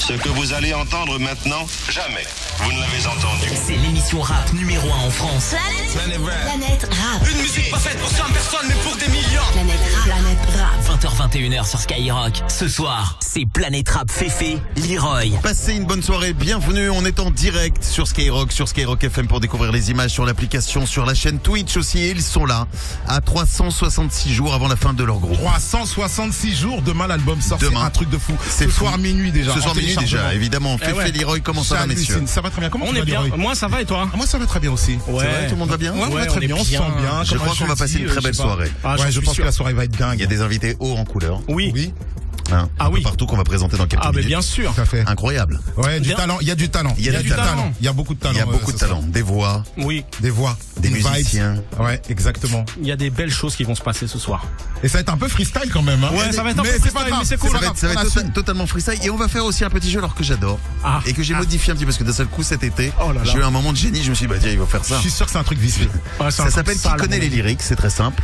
Ce que vous allez entendre maintenant, jamais vous ne l'avez entendu. C'est l'émission rap numéro 1 en France. Planète Rap. Une musique pas faite pour 100 personnes, mais pour des millions. Planète Rap. 20h-21h sur Skyrock. Ce soir, c'est Planète Rap Féfé, Leroy. Passez une bonne soirée, bienvenue, on est en direct sur Skyrock FM pour découvrir les images sur l'application, sur la chaîne Twitch aussi, et ils sont là à 366 jours avant la fin de leur groupe. 366 jours, demain l'album sort, c'est un truc de fou. C'est Ce fou. soir minuit déjà. Ce soir minuit déjà, évidemment. Féfé, Leroy, comment ça va, messieurs? Ça va très bien, comment On tu est vas, bien, Leroy? moi ça va et toi? Moi ça va très bien aussi. C'est vrai, tout le monde va bien? Ouais, on va très bien, on se sent bien. Je crois qu'on va passer une très belle soirée. Ouais, je pense que la soirée va être dingue. Il y a des invités hauts en couleur. Oui. Hein, Ah oui. partout qu'on va présenter dans quelques Ah mais minutes. bien sûr. Tout à fait. Incroyable. Ouais, du Bien. talent, il y a du talent. Il y a du talent. Il y a beaucoup de talent. Il y a beaucoup de ce soir. talent, des voix, Oui, Des voix, des une vibe. musiciens. Ouais, exactement. il y a des belles choses qui vont se passer ce soir. Et ça va être un peu freestyle quand même, hein. Ouais, ça va être un mais peu c'est pas freestyle, grave, mais c'est cool. Ça va on être assume. totalement freestyle, et on va faire aussi un petit jeu alors que j'adore Ah. et que j'ai modifié un petit peu parce que d'un seul coup cet été Oh là là. j'ai eu un moment de génie, je me suis dit bah tiens il va faire ça. Je suis sûr que c'est un truc vicieux. Ouais, c'est un Ça truc s'appelle Qui sale, connaît mon les gars. lyrics, c'est très simple.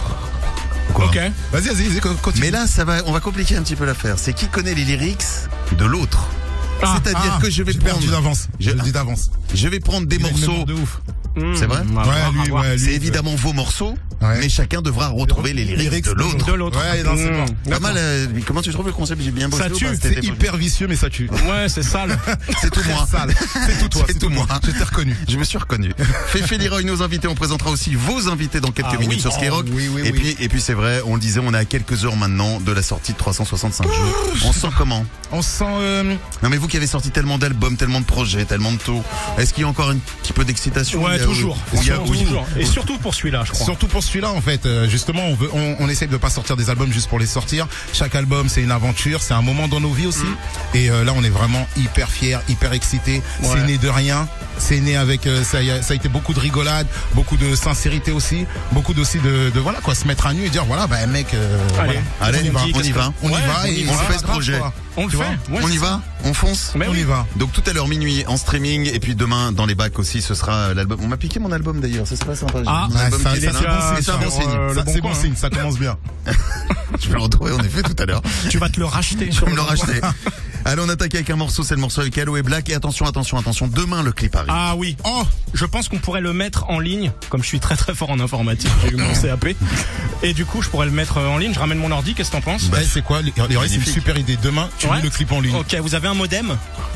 Quoi Ok. Vas-y, continue. Mais là on va compliquer un petit peu l'affaire. C'est qui connaît les lyrics de l'autre. C'est-à-dire que je vais j'ai prendre perdu d'avance. Je le dis d'avance. je vais prendre des Il a une morceaux. mémoire de ouf. C'est vrai Ouais, lui, C'est évidemment vos morceaux, Ouais. mais chacun devra retrouver les lyrics de l'autre. De l'autre. Ouais, non, c'est bon. Pas mal. Comment tu trouves le concept? J'ai bien bossé. Ça ou tue, pas, cet C'est été, hyper vicieux, mais ça tue. Ouais, c'est sale. C'est tout moi. Sale. C'est tout toi. C'est tout moi. Je t'ai reconnu. Je me suis reconnu. Féfé, Leroy, nos invités. On présentera aussi vos invités dans quelques Ah minutes oui. sur Skyrock. Oh, oui, et puis c'est vrai, on le disait, on est à quelques heures maintenant de la sortie de 365 jours. On se sent comment? On se sent. Non mais vous qui avez sorti tellement d'albums, tellement de projets, tellement de tout, est-ce qu'il y a encore un petit peu d'excitation? Ouais, Il y a- toujours. il y a- Toujours. Et surtout pour celui-là, je crois. Surtout pour celui-là, en fait, justement, on essaye de pas sortir des albums juste pour les sortir. Chaque album, c'est une aventure, c'est un moment dans nos vies aussi. Et là, on est vraiment hyper fiers, hyper excités. Ouais. C'est né de rien. C'est né avec, ça a été beaucoup de rigolade, beaucoup de sincérité aussi, beaucoup aussi de voilà quoi, se mettre à nu et dire voilà, bah mec, Allez, Allez, on on y va. on y Ouais, va et on le c'est fait, pas ce grave, projet. quoi. On le Tu fait. vois Ouais, On y c'est va? ça. On fonce? Mais On oui. y va. Donc tout à l'heure minuit en streaming et puis demain dans les bacs aussi ce sera l'album. On m'a piqué mon album d'ailleurs, ça c'est pas sympa. J'ai Ah, mon album ça, qui est c'est là. bon Mais c'est un bon signe. signe. le Ça, bon c'est coin, bon signe, ça commence bien. Je vais le retrouver en effet tout à l'heure. Tu vas te le racheter. Je vais me le racheter. Allez, on attaque avec un morceau, c'est le morceau avec Allo et Black. Et attention, demain le clip arrive. Ah oui. Oh, je pense qu'on pourrait le mettre en ligne. Comme je suis très très fort en informatique, j'ai eu mon CAP. Et du coup, je pourrais le mettre en ligne. Je ramène mon ordi. Qu'est-ce que t'en penses? Bah, c'est quoi? C'est une magnifique. super idée. Demain, tu Ouais. mets le clip en ligne. Ok, vous avez un modem?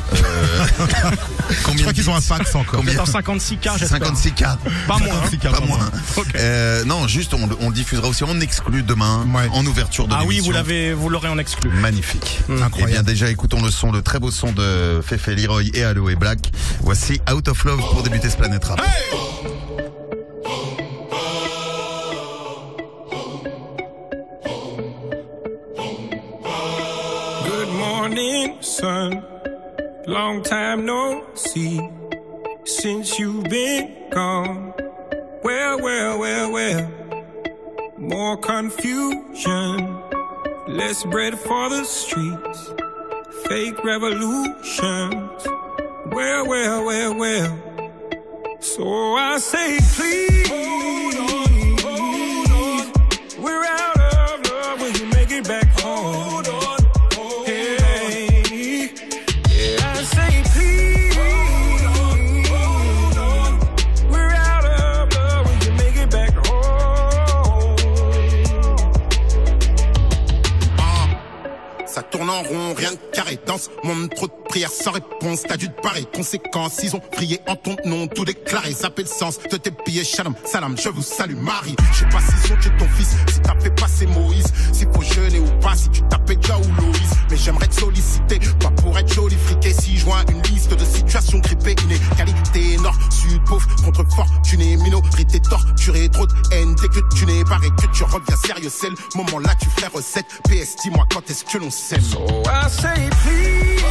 Je crois qu'ils ont un fax encore. Peut-être en 56K, j'espère. 56K. Pas moins. hein. 56K, Pas moins. Ok. Non, juste on le diffusera aussi en exclu demain, Ouais. en ouverture de Ah oui, l'émission. vous l'aurez en exclu. Magnifique. Incroyable. Eh bien déjà écoutons le très beau son de Féfé, Leroy et Allo et Black. Voici Out of Love pour débuter ce Planète Rap. Good morning, sun. Long time no see. Since you've been gone. Well. More confusion. Less bread for the streets. Fake revolutions. Well. So I say, please. Hold on. We're out of love when you make it back home. Hey, yeah, I say, please. Hold on. We're out of love when you make it back home. Ça tourne en rond, rien de carré. Dans ce monde, trop de prières sans réponse. T'as dû te barrer, conséquence. Ils ont prié en ton nom, tout déclaré. Zapper le sens de tes billets. Shalom, salam, je vous salue, Marie. Je sais pas s'ils ont tué ton fils, si t'as fait passer Moïse. S'il faut jeûner ou pas, si tu tapais déjà ou Loïs. Mais j'aimerais te solliciter, pas pour être joli friqué. Si je joins une liste de situations grippées, inégalité nord, sud, pauvre, contre fortuné, minorité torturée. Trop de haine dès que tu n'es barré, que tu reviens sérieux. C'est le moment là, tu fais recette. PS, dis-moi quand est-ce que l'on s'aime. So I say, please.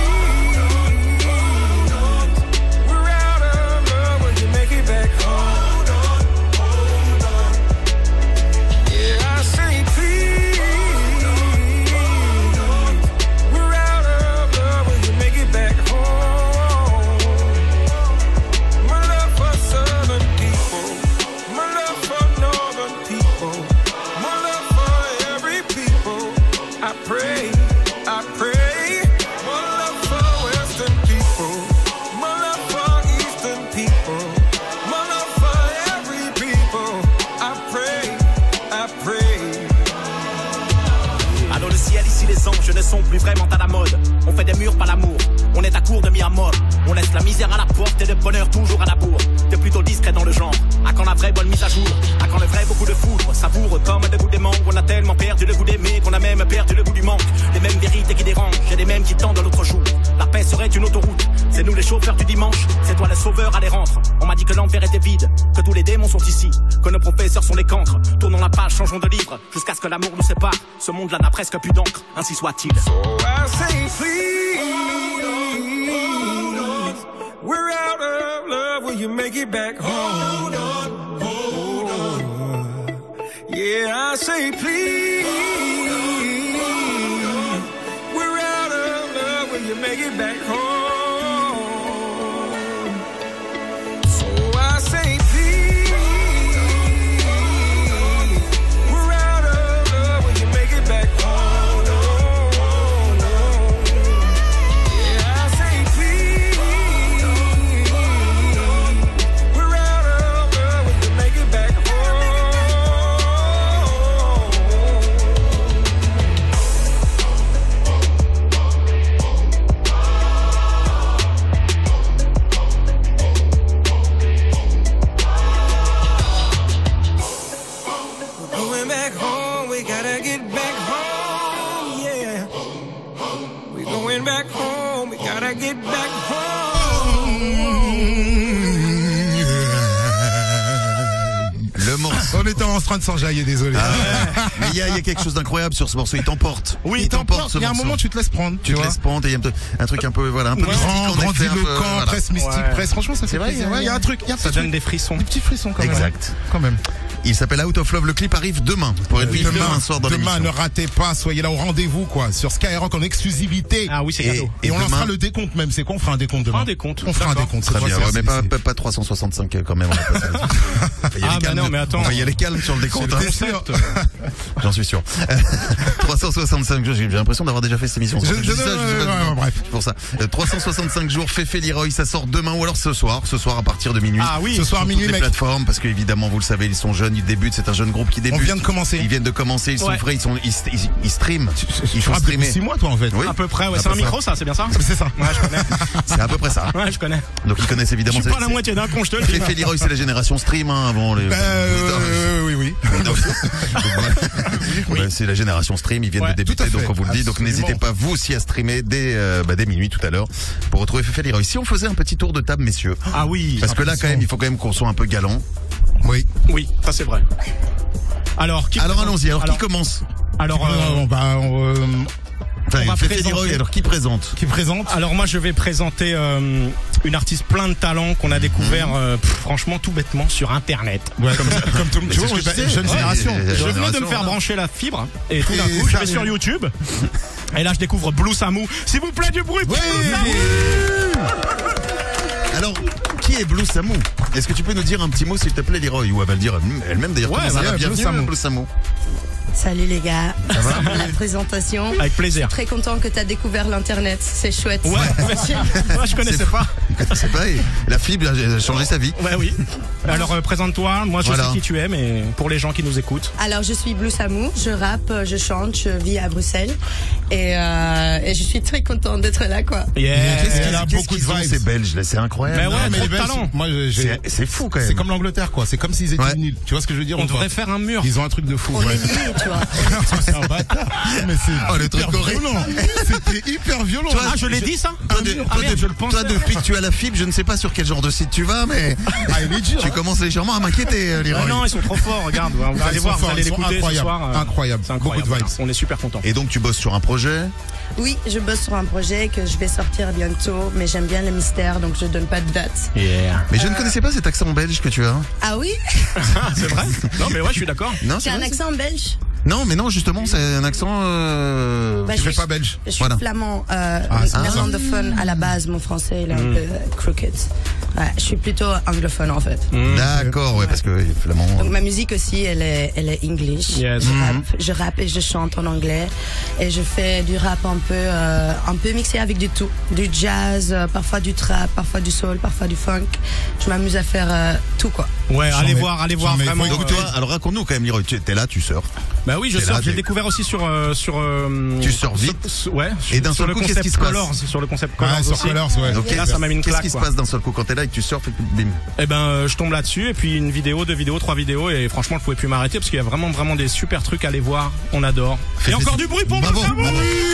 We're out of love when you make it back home. Yeah, I say, please. We're out of love when you make it back home. My love for southern people. My love for northern people. My love for every people. I pray. One love ne sont plus vraiment à la mode. On fait des murs, pas l'amour. On est à court de mi-amour. On laisse la misère à la porte et le bonheur toujours à la bourre. T'es plutôt discret dans le genre. À quand la vraie bonne mise à jour? À quand le vrai beaucoup de foudre? Savoure comme le goût des mangues. On a tellement perdu le goût d'aimer qu'on a même perdu le goût du manque. Les mêmes vérités qui dérangent et les mêmes qui tendent de l'autre jour. La paix serait une autoroute. C'est nous les chauffeurs du dimanche. C'est toi le sauveur à les rentres. On m'a dit que l'enfer était vide, que tous les démons sont ici, que nos professeurs sont des cancres. Tournons la page, changeons de livre, jusqu'à ce que l'amour nous sépare. Ce monde-là n'a presque plus d'encre, ainsi soit-il. So I say please, we're out of love. Will you make it back home? Hold on. Yeah, I say please, we're out of love. Will you make it back home? So I say please, we're out of love. Will you make it back home? Yeah, I say please, we're out of love. Will you make it back home? We're going back home, we gotta get back home, yeah. We're going back home, we gotta get back home. Le morceau. On était en train de s'enjailler, désolé. Mais il y a quelque chose d'incroyable sur ce morceau. Il t'emporte. Oui, il t'emporte. Il y a un moment, tu te laisses prendre. Tu te laisses prendre et il y a un truc un peu, voilà, un peu mystique, grandiloquent, voilà. presque mystique, presque. Franchement, ça fait vrai, plaisir. Ouais, il y a un truc. Ça donne des frissons. Des petits frissons quand même. Exact. Quand même. Il s'appelle Out of Love. Le clip arrive demain. Pour être vu demain soir dans Demain, l'émission. ne ratez pas. Soyez là au rendez-vous, quoi. Sur Skyrock en exclusivité. Ah oui, c'est cadeau. Et on demain- lancera le décompte même. C'est qu'on fera un décompte demain. Un décompte. On fera un D'accord. décompte. Très cette bien, fois-ci, ouais, mais c'est- pas 365 quand même. On va pas y aller Ah bah calme. non, mais attends. On va y aller calme sur le décompte. C'est le hein. concept. J'en suis sûr. 365 jours, j'ai l'impression d'avoir déjà fait cette émission. Je- dis ça, je sais pas, ouais, bref. c'est pour ça. 365 jours, Féfé Leroy, ça sort demain ou alors ce soir à partir de minuit. Ah oui. Ce soir, Sur minuit, toutes les mec. plateformes, parce qu'évidemment, vous le savez, ils sont jeunes, ils débutent, c'est un jeune groupe qui On débute. vient de commencer. Ils viennent de commencer, ils sont Ouais. frais, ils streament. Ils Tu font rappes depuis streamer. 6 mois, toi, en fait. Oui. À peu près, ouais. À C'est peu un micro, ça, c'est bien ça? C'est ça. Ouais, je connais. C'est à peu près ça. Ouais, je connais. Donc ils connaissent Je évidemment suis pas à la moitié d'un con, je te le dis. Féfé Leroy, c'est la génération stream, hein, avant les. Oui. Donc, ouais, c'est la génération stream, ils viennent Ouais, de débuter, tout à fait. donc on vous le dit. Donc Absolument. n'hésitez pas vous aussi à streamer dès minuit tout à l'heure pour retrouver Féfé Leroy. Si on faisait un petit tour de table, messieurs, Ah oui. parce que là quand même, il faut quand même qu'on soit un peu galant. Oui. Oui, ça c'est vrai. Alors, qui Alors présente allons-y. Alors qui commence? Alors, Enfin, on va Féfé présenter- Leroy, alors qui présente? qui présente. alors moi je vais présenter une artiste plein de talent qu'on a découvert franchement tout bêtement sur internet. Ouais, comme tout le monde. Tu vois, c'est ce que bah, je disais. jeune Ouais, génération. et- Je venais de me génération, faire voilà. brancher la fibre et tout d'un Et coup je ça vais sur arrive. YouTube et là je découvre Blue Samou. S'il vous plaît du bruit. Oui. Blue Samou. Alors, qui est Blue Samou? Est-ce que tu peux nous dire un petit mot s'il te plaît, Leroy? Ou elle va le dire elle-même d'ailleurs. Ouais, Comment ça bah, va? Blue Bienvenue, Samou. Blue Samou. Salut les gars. Pour la présentation. Avec plaisir. Très content que t'as découvert l'internet. C'est chouette. Ouais, moi je connaissais pas. C'est pas, la fibre a changé sa vie. Ouais, oui. Alors présente-toi, moi je Voilà. sais qui tu es, mais pour les gens qui nous écoutent. Alors je suis Blue Samou, je rappe, je chante, je vis à Bruxelles et je suis très contente d'être là quoi. Yeah. Elle a beaucoup de qu'ils ont, vibes. ces Belges là? C'est incroyable. Mais ouais, mais trop les de Belges, talent. moi, C'est fou quand même. c'est comme l'Angleterre, quoi. C'est comme s'ils étaient Ouais. nuls. Tu vois ce que je veux dire? On ou pas devrait faire un mur. Ils ont un truc de fou. On ouais. est nuls, tu vois. C'est un bâtard. Mais c'est Oh, le truc hyper horrible. violent. C'était hyper violent. Ah, je l'ai dit ça? Toi, Ah merde, je le pense. toi, depuis que tu as la fibre, je ne sais pas sur quel genre de site tu vas, mais Ah, il est dur. tu commences légèrement à m'inquiéter, Leroy. Ah non, ils sont trop forts, regarde. Vous Ils allez sont voir, vous forts, allez ils sont l'écouter ce incroyables. soir. Incroyable. C'est incroyable. Beaucoup de vibes. Voilà. On est super contents. Et donc tu bosses sur un projet. Oui, je bosse sur un projet que je vais sortir bientôt, mais j'aime bien le mystère, donc je donne pas de date. Yeah. Mais je ne connaissais pas cet accent belge que tu as. Ah oui? C'est vrai? Non, mais ouais, je suis d'accord. Non, C'est c'est un vrai, accent belge? Non, mais non, justement, c'est un accent. Bah, Tu je fais suis- pas belge. Je suis Voilà. flamand, c'est néerlandophone à la base. Mon français, il est un peu crooked. Ouais, je suis plutôt anglophone en fait. D'accord, ouais, parce que flamand. Donc ma musique aussi, elle est English. Yes. Je rappe et je chante en anglais et je fais du rap un peu mixé avec du tout, du jazz, parfois du trap, parfois du soul, parfois du funk. Je m'amuse à faire tout quoi. Ouais, allez voir mets- vraiment. Donc toi, alors raconte-nous quand même, Leroy, t'es là, tu surfes. Bah oui, je T'es là, surfe. J'ai t'es- découvert aussi sur Tu surfes vite. Ouais. Et d'un sur seul le coup, qu'est-ce concept qui se passe Colors, sur le concept Colors Ah, sur aussi. Colors, ouais. Ok, Là, ça m'a mis une qu'est-ce claque, qui se quoi. passe d'un seul coup quand t'es là et que tu surfes et que bim. Eh ben, je tombe là-dessus et puis une vidéo, 2 vidéos, 3 vidéos et franchement, je pouvais plus m'arrêter parce qu'il y a vraiment des super trucs à aller voir. On adore. Et encore du bruit pour moi. Bravo, bravo.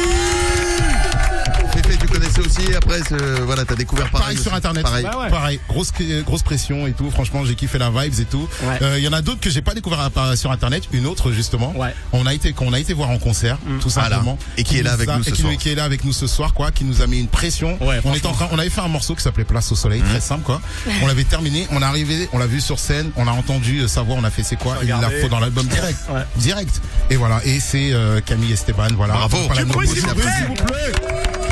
Féfé, tu connaissais aussi, après, voilà, t'as découvert Pareil sur internet. Pareil. Bah ouais. Pareil, grosse pression et tout. Franchement, j'ai kiffé la vibes et tout. Ouais. Y en a d'autres que j'ai pas découvert sur internet. Une autre justement. Ouais. Qu'on a été voir en concert, tout simplement. Et qui est là avec nous ce soir. Qui est là avec nous ce soir, quoi. Qui nous a mis une pression. Ouais, on avait fait un morceau qui s'appelait Place au Soleil, très simple, quoi. On l'avait terminé. On est arrivé, on l'a vu sur scène. On a entendu sa voix. On a fait c'est quoi. Il l'a fait dans l'album direct. Ouais. Direct. Et voilà. Et c'est Camille Esteban. Voilà. Bravo. Pas la Du bruit, s'il vous plaît. s'il vous plaît.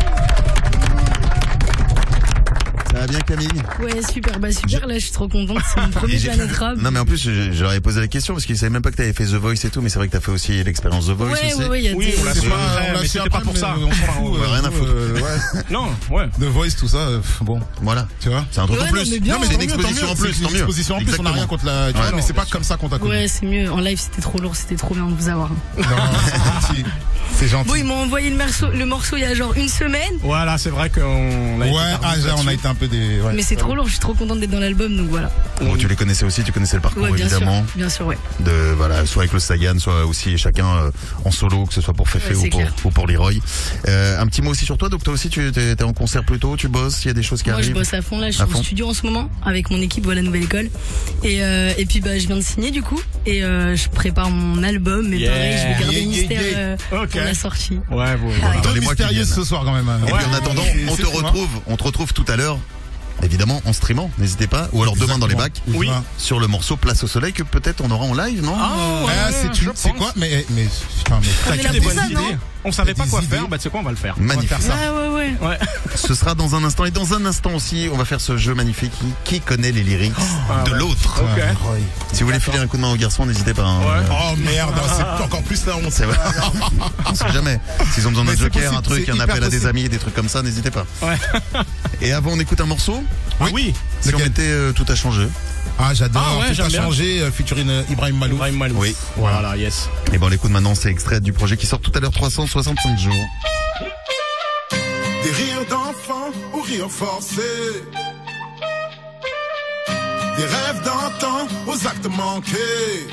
Ça va bien, Camille? Ouais, super, super, là je suis trop contente, c'est mon premier Et j'ai- Planète Rap. Non mais en plus j'aurais posé la question parce qu'ils savaient même pas que t'avais fait The Voice et tout, mais c'est vrai que t'as fait aussi l'expérience The Voice aussi. Ouais, il y a Oui, des... on l'a C'est su pas- après, on l'a mais su c'était après, pas pour mais ça. on s'en fout, rien à foutre. ouais. Non, ouais. The Voice, tout ça, bon, Voilà, tu vois. c'est un truc Ouais, en plus. non, mais bien, c'est tant une mieux, exposition en plus, C'est tant une mieux. exposition en plus, on a rien contre la, tu vois, Ouais, mais non, c'est pas comme ça qu'on t'a connu. Ouais, c'est mieux. En live, c'était trop lourd, c'était trop bien de vous avoir. Non, c'est gentil. C'est gentil. Bon, ils m'ont envoyé le morceau il y a genre une semaine, Voilà, c'est vrai qu'on a été Ouais, tardif on a là-dessus. été un peu des, ouais. mais c'est trop lourd, je suis trop contente d'être dans l'album, donc voilà. Bon, tu les connaissais aussi, tu connaissais le parcours Ouais, évidemment. bien sûr, ouais. De voilà, soit avec le Sagan, soit aussi chacun en solo, que ce soit pour Féfé Ouais, c'est clair. ou pour Leroy. Un petit mot aussi sur toi, donc toi aussi tu t'es en concert plus tôt, tu bosses, il y a des choses qui Moi, je arrivent. bosse à fond là, je suis À au fond. studio en ce moment avec mon équipe, voilà, Nouvelle École. Et puis bah je viens de signer du coup et je prépare mon album, mais Yeah. pareil, je vais garder Yeah, mystère yeah, Ok. pour la sortie. Ouais, bon, Ah, voilà. Dans les mois qui mystérieuse viennent. ce soir quand même. Et puis en attendant, on te retrouve tout à l'heure, évidemment en streamant, n'hésitez pas, ou alors demain dans les bacs, Oui. sur le morceau Place au Soleil que peut-être on aura en live, non? C'est quoi, mais, putain, mais, On est là Des pour bonnes ça, non? idées. On savait pas Des quoi idées. faire, bah tu sais quoi, on va le faire. Magnifique. on va faire ça. Ah ouais. Ouais. Ce sera dans un instant, et dans un instant aussi, on va faire ce jeu magnifique. Qui connaît les lyrics de ouais. l'autre? Ok. Si vous voulez filer un coup de main aux garçons, n'hésitez pas. Hein. Ouais. Oh merde, c'est encore plus la honte. C'est vrai. On sait jamais. S'ils ont besoin d'un Mais c'est joker, possible, un truc, c'est un hyper appel à des possible. amis, des trucs comme ça, n'hésitez pas. Ouais. Et avant, on écoute un morceau. Ah oui. Si on Lequel mettait Tout a changé. Ah, j'adore. Ah ouais, Tout j'aime a bien. changé, featuring Ibrahim Malouf. Ibrahim Malouf. Oui. Voilà, yes. Et bon, on l'écoute maintenant, c'est extrait du projet qui sort tout à l'heure, 365 jours. Des rires d'enfants ou rires forcés. Des rêves d'antan aux actes manqués.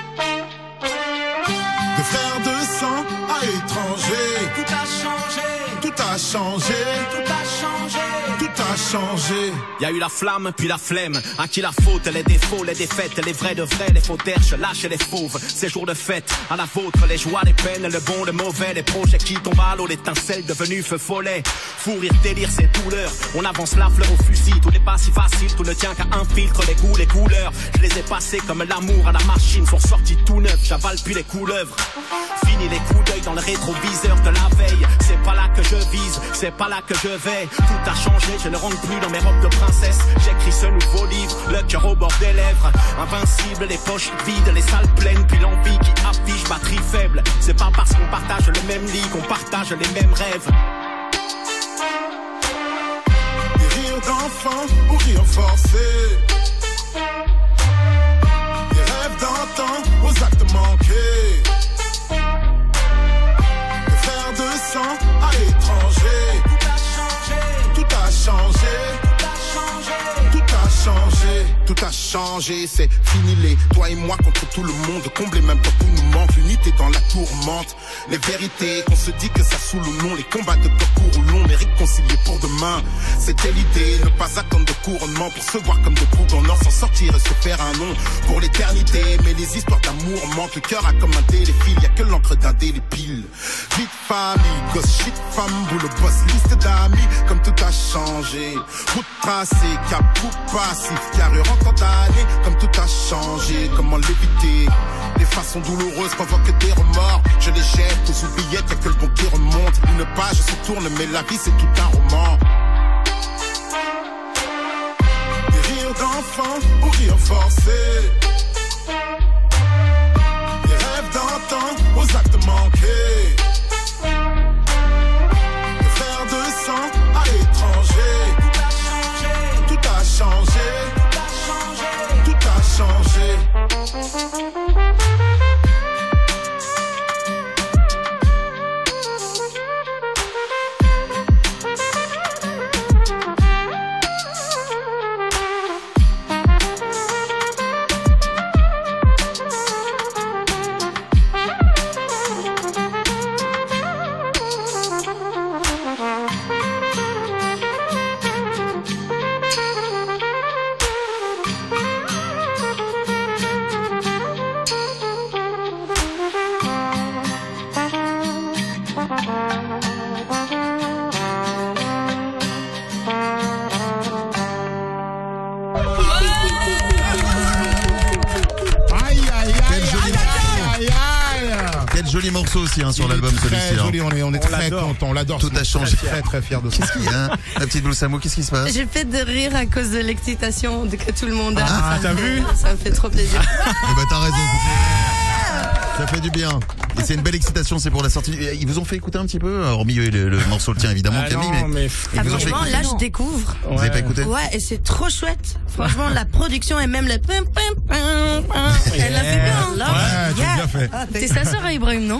De frères de sang à étrangers. Tout a changé, Tout a changé, tout a changé. tout a changé. Y a eu la flamme, puis la flemme. À qui la faute, les défauts, les défaites, les vrais de vrais, les faux derches, lâches et les fauves. Ces jours de fête, à la vôtre, les joies, les peines, le bon, le mauvais, les projets qui tombent à l'eau, l'étincelle devenue feu follet. Fou rire, délire, c'est douleur. On avance la fleur au fusil, tout n'est pas si facile, tout ne tient qu'à un filtre, les goûts, les couleurs. Je les ai passés comme l'amour à la machine, sont sortis tout neufs, j'avale puis les couleuvres. Fini les coups d'œil dans le rétroviseur de la veille. C'est pas là que je vise, c'est pas là que je vais. Tout a changé, je ne rentre plus dans mes robes de princesse. J'écris ce nouveau livre, le cœur au bord des lèvres. Invincible, les poches vides, les salles pleines, puis l'envie qui affiche batterie faible. C'est pas parce qu'on partage le même lit qu'on partage les mêmes rêves. Des rires d'enfants ou rires forcés. Des rêves d'antan aux actes manqués. Des frères de sang à étrangers. Tout a changé, Tout a changé, tout a changé. tout a changé, tout a changé, c'est fini les toi et moi contre tout le monde, combler même quand tout nous manque, l'unité dans la tourmente, les vérités qu'on se dit que ça saoule ou non, les combats de corps court ou long, mais réconcilier pour demain, c'était l'idée, ne pas attendre de couronnement pour se voir comme de coups en or, s'en sortir et se faire un nom pour l'éternité, mais les histoires d'amour manquent, le cœur a comme un téléfil, y'a que l'encre d'un délépile, vie de famille, gosse, shit, femme, boulot, boss, liste d'amis, comme tout a changé, route tracée, cap ou passif, carrure en condamné, comme tout a changé, comment l'éviter, les façons douloureuses provoquent des remords, je les jette aux oubliettes, y'a que le bon qui remonte, une page se tourne, mais la vie c'est tout un roman. Des rires d'enfants ou rires forcés. Des rêves d'antan aux actes manqués. Des frères de sang à étrangers. Tout a changé, Tout a changé, tout a changé. tout a changé. joli morceau aussi hein, sur Il est l'album très celui-ci. joli, on est très l'adore. content, on l'adore. Tout ce a morceau. changé. Très très fier de ça. Qu'est-ce qu'il y a La petite Blousamo, qu'est-ce qui se passe? J'ai fait de rire à cause de l'excitation que tout le monde a. Ah, Ça t'as me- vu Ça me fait trop plaisir. Eh ben t'as raison. Ça fait du bien. Et c'est une belle excitation, c'est pour la sortie. Ils vous ont fait écouter un petit peu, hormis le morceau le tien évidemment, Ah Camille, non, mais ils Ah, vous ont fait franchement, écouter. là, je découvre. Vous avez pas écouté? Ouais, et c'est trop chouette. Franchement, la production et même le pim pim pim pim. Elle l'a fait bien. Là, Ouais, tu as bien fait. C'est sa sœur à Ibrahim, non?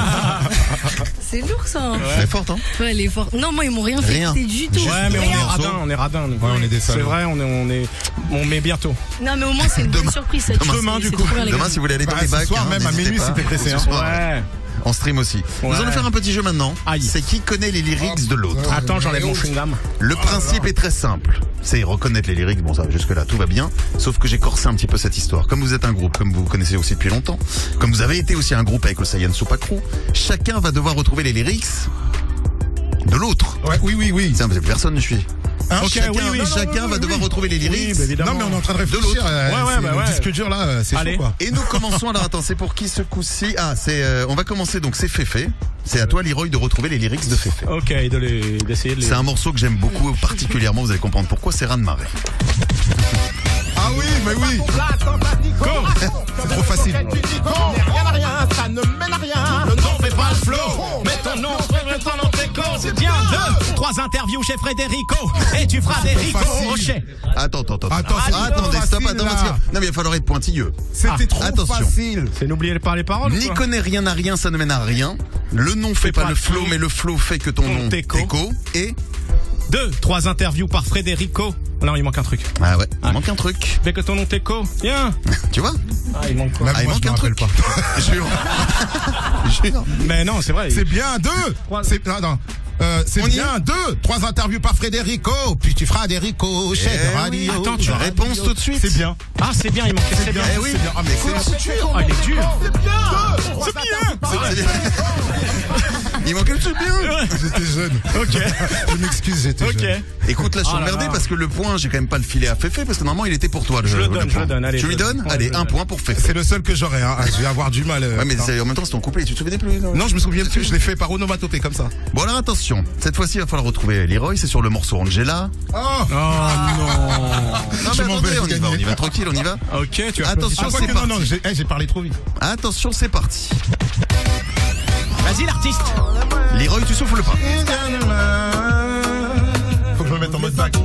C'est lourd ça. Elle est forte, hein? Ouais, elle est forte. Non, moi, ils m'ont rien fait Rien. écouter du tout. Ouais, mais on est Rien. radin, on est radin. nous. Ouais, on est des C'est salauds. vrai, on met bientôt. Non, mais au moins, c'est une bonne surprise. Ça, Demain, du coup. Demain, si vous voulez aller dans Bah, les ce bacs, soir, même à n'hésitez minuit, pas. c'était pressé, Ce hein. soir, Ouais. En stream aussi. Nous Ouais. allons faire un petit jeu maintenant. Aïe. C'est qui connaît les lyrics de l'autre. Attends, j'enlève mon chewing-gum. Le principe est très simple. C'est reconnaître les lyrics. Bon, ça, jusque-là, tout va bien. Sauf que j'ai corsé un petit peu cette histoire. Comme vous êtes un groupe, comme vous vous connaissez aussi depuis longtemps, comme vous avez été aussi un groupe avec le Saiyan Super Crew, chacun va devoir retrouver les lyrics de l'autre. Ouais, oui. C'est un peu personne ne suit. Hein, Ok, chacun oui. chacun va devoir retrouver les lyrics. Oui, bah, évidemment. Non, mais on est en train de réfléchir. l'autre. C'est bah le ouais. disque dur là, c'est Allez. chaud quoi. Et nous commençons, alors attends, c'est pour qui ce coup-ci? Ah, c'est, on va commencer donc, c'est Féfé. C'est à toi, Leroy, de retrouver les lyrics de Féfé. Ok, d'essayer de les... C'est un morceau que j'aime beaucoup, particulièrement, vous allez comprendre pourquoi, c'est Raz de marée. Ah oui, mais oui. C'est trop facile. Rien à rien, ça ne mène à rien. Le nom fait pas le flow. Mets ton nom, ton nom, c'est bien 2, 3 interviews chez Frédérico et tu feras des ricochets. Attends. Attends, c'est Attendez, trop stop, facile, attends, là. parce que- non mais il va falloir être pointilleux. C'était trop attention. facile. C'est n'oubliez pas les paroles. N'y quoi. connais rien à rien, ça ne mène à rien. Le nom fait pas le flow, mais le flow fait que ton nom t'écho. t'écho. Et 2, 3 interviews par Frédérico. Non, il manque un truc. ah ouais, il manque un truc. Fais que ton nom t'écho. Viens. Tu vois? Ah, il manque quoi? Même Ah, il moi, manque je me un rappelle truc. pas. Jure. Jure. Mais non, c'est vrai. C'est bien 2. C'est non. C'est On y bien 2. 3 interviews par Frédérico, puis tu feras des ricochets de radio. Attends, tu réponses tout de suite. C'est bien. Ah, c'est bien, il manquait c'est bien. Eh oui. C'est bien. Ah mais c'est Ah, il est dur. C'est bien. Il manquait le truc bien. J'étais jeune. Ok. Je m'excuse, j'étais Ok. jeune. Écoute, là, je suis Oh là emmerdé là. parce que le point, j'ai quand même pas le filet à Féfé parce que normalement, il était pour toi. Je le point. donne, allez, Tu lui je le donnes? donne. Allez, Ouais, je un le point pour Féfé. C'est le seul que j'aurai, hein. Je vais avoir du mal. Ouais, mais putain. en même temps, c'est ton couplet. Tu te souvenais plus? Non, je me souviens plus, je l'ai fait par onomatopée comme ça. Bon, alors attention. Cette fois-ci, il va falloir retrouver Leroy. C'est sur le morceau Angela. Oh Oh non. Non, Je mais m'en attendez, vais on y va, gagner. on y va tranquille, on y va. Ok, tu as Attention, Ah, quoi c'est que parti. non, j'ai parlé trop vite. Attention, c'est parti. Vas-y, l'artiste. Leroy, tu souffles pas. Faut que je me mette en mode bac.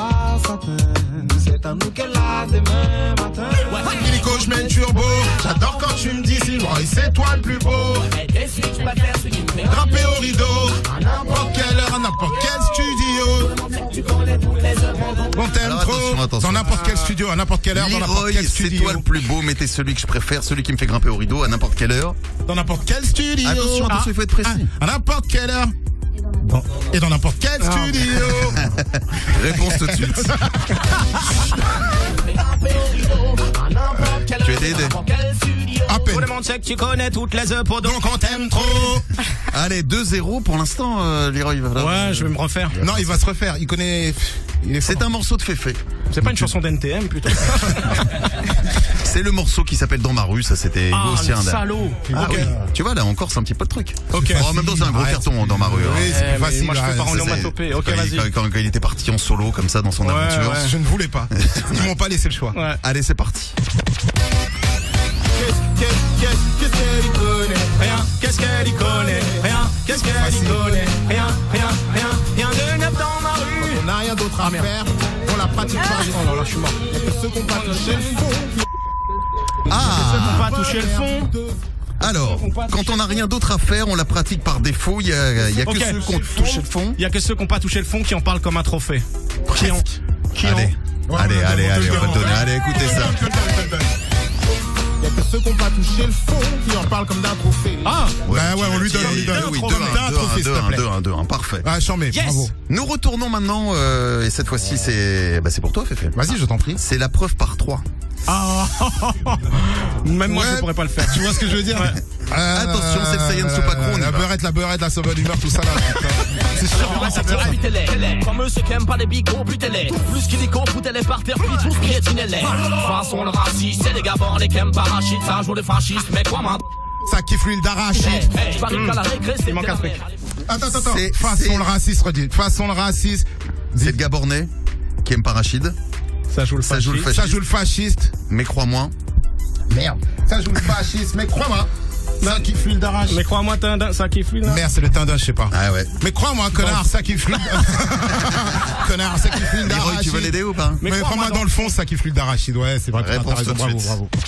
Illico, je mets le turbo. J'adore quand tu me dis si Roy, c'est toi le plus beau. Grimper au rideau. À n'importe quelle heure, à n'importe quel studio. On t'aime Alors, trop. attention. Dans n'importe quel studio, à n'importe quelle heure, dans n'importe Leroy, quel c'est studio. toi le plus beau, mais t'es celui que je préfère, celui qui me fait grimper au rideau à n'importe quelle heure. Dans n'importe quel studio. Attention, il faut être précis. À n'importe quelle heure. Et dans n'importe quel studio. Réponse tout de suite. Tu es aidé. À Tout peine. le monde sait que tu connais toutes les œufs, donc on t'aime trop. Allez, 2-0 pour l'instant, Leroy. Ouais, je vais me refaire. Non, il va se refaire. Il connaît. Il est C'est fort. un morceau de Féfé. C'est pas une chanson d'NTM plutôt. C'est le morceau qui s'appelle Dans ma rue, ça c'était Ah, aussi le un salaud. Ah Ok. oui. Tu vois, là encore, c'est un petit peu de truc. Ok. Bon, en même temps, c'est un gros Arrête. carton Dans ma rue. hein. Oui, c'est mais plus facile. moi, je fais ouais, par ça, Ça, onomatopée. Ok, quand il- vas-y. quand il était parti en solo comme ça dans son aventure. ouais. Je ne voulais pas. Ils m'ont pas laissé le choix. Ouais. Allez, c'est parti. Qu'est-ce qu'elle connaît? Rien, qu'est-ce qu'elle y connaît? Rien, qu'est-ce qu'elle y Facile. connaît? Rien de neuf dans ma rue. On n'a rien d'autre à faire. On la pratique pas. Oh non, là, je suis mort. Ceux qui ont pas touché le fond. Ah, Pas toucher le fond. alors, quand on n'a rien d'autre à faire, on la pratique par défaut. Il y a que Ok. ceux qui ont touché le fond. Il y a que ceux qui n'ont pas touché le fond qui en parlent comme un trophée. Qui ont. Allez, Ouais, allez, on allez, te le allez, on va donne. te donner. Allez, écoutez ça. Il y a que ceux qui n'ont pas touché le fond qui en parlent comme d'un trophée. Ah, Ouais, on lui donne, on lui donne. Oui, Comme d'un trophée, s'il te plaît. 2-1, parfait. Ah, chambé, Yes. bravo. Nous retournons maintenant, et cette fois-ci, c'est pour toi, Féfé. Vas-y, je t'en prie. C'est la preuve par 3. ah. Même moi, Ouais. je pourrais pas le faire. Tu vois ce que je veux dire? Attention, c'est le Saiyan Supacro, on y La va. beurette, la bonne humeur, tout ça là. putain. C'est sûr. Butez-les. Comme ceux qui aiment pas les bigots, butez-les. Plus qu'il y foutez-les par terre, puis tous piétinez-les. Façon le raciste, c'est les gabons, les qui aiment pas rachis, ça joue les fascistes, mais quoi, man? Ça kiffe l'huile d'arachide. Je parie qu'à la récré, c'est Il manque un truc. Attends. C'est- Façon le raciste, redis. Façon le raciste. C'est le gars bornais qui aime pas Rachid. Ça joue le Ça joue le fasciste. Ça joue le fasciste. Mais crois-moi, Merde. Ça joue le fasciste. Mais crois-moi. Ça kiffe l'huile d'arachide. Mais crois-moi, t'as ça kiffe lui là. Merde, c'est le tendin, je sais pas. ah ouais. Mais crois-moi, connard, ça kiffe l'huile. Connard, ça kiffe l'huile Leroy, d'arachide. tu veux l'aider ou pas? Mais crois-moi, dans le fond, ça kiffe l'huile d'arachide. Ouais, c'est vrai. t'as Réponse raison. tout de Bravo, suite. bravo.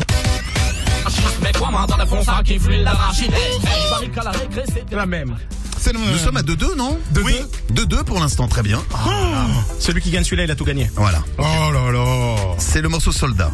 Mais crois-moi, dans le fond, ça kiffe l'huile d'arachide. Je parie qu'à la récré, c'est La même. C'est le Nous sommes à 2-2, non? 2-2. Oui. 2-2 pour l'instant, très bien. Celui qui gagne celui-là, il a tout gagné. Voilà. Oh là là. C'est le morceau Soldat.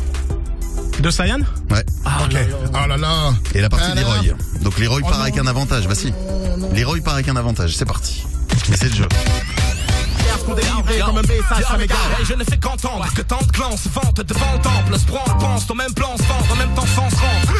De Sayan? Ouais. Ok. Oh là là. Et la partie de Alors. Leroy. Donc Leroy part non. avec un avantage. Bah si. Leroy part avec un avantage. C'est parti. Et c'est le jeu. qu'on délivrait comme un message à mes gars. Hey, je ne fais qu'entendre que tant de clans se vantent devant le temple. Se branle, pense, au même plan, se vend, en même temps sans se rendre.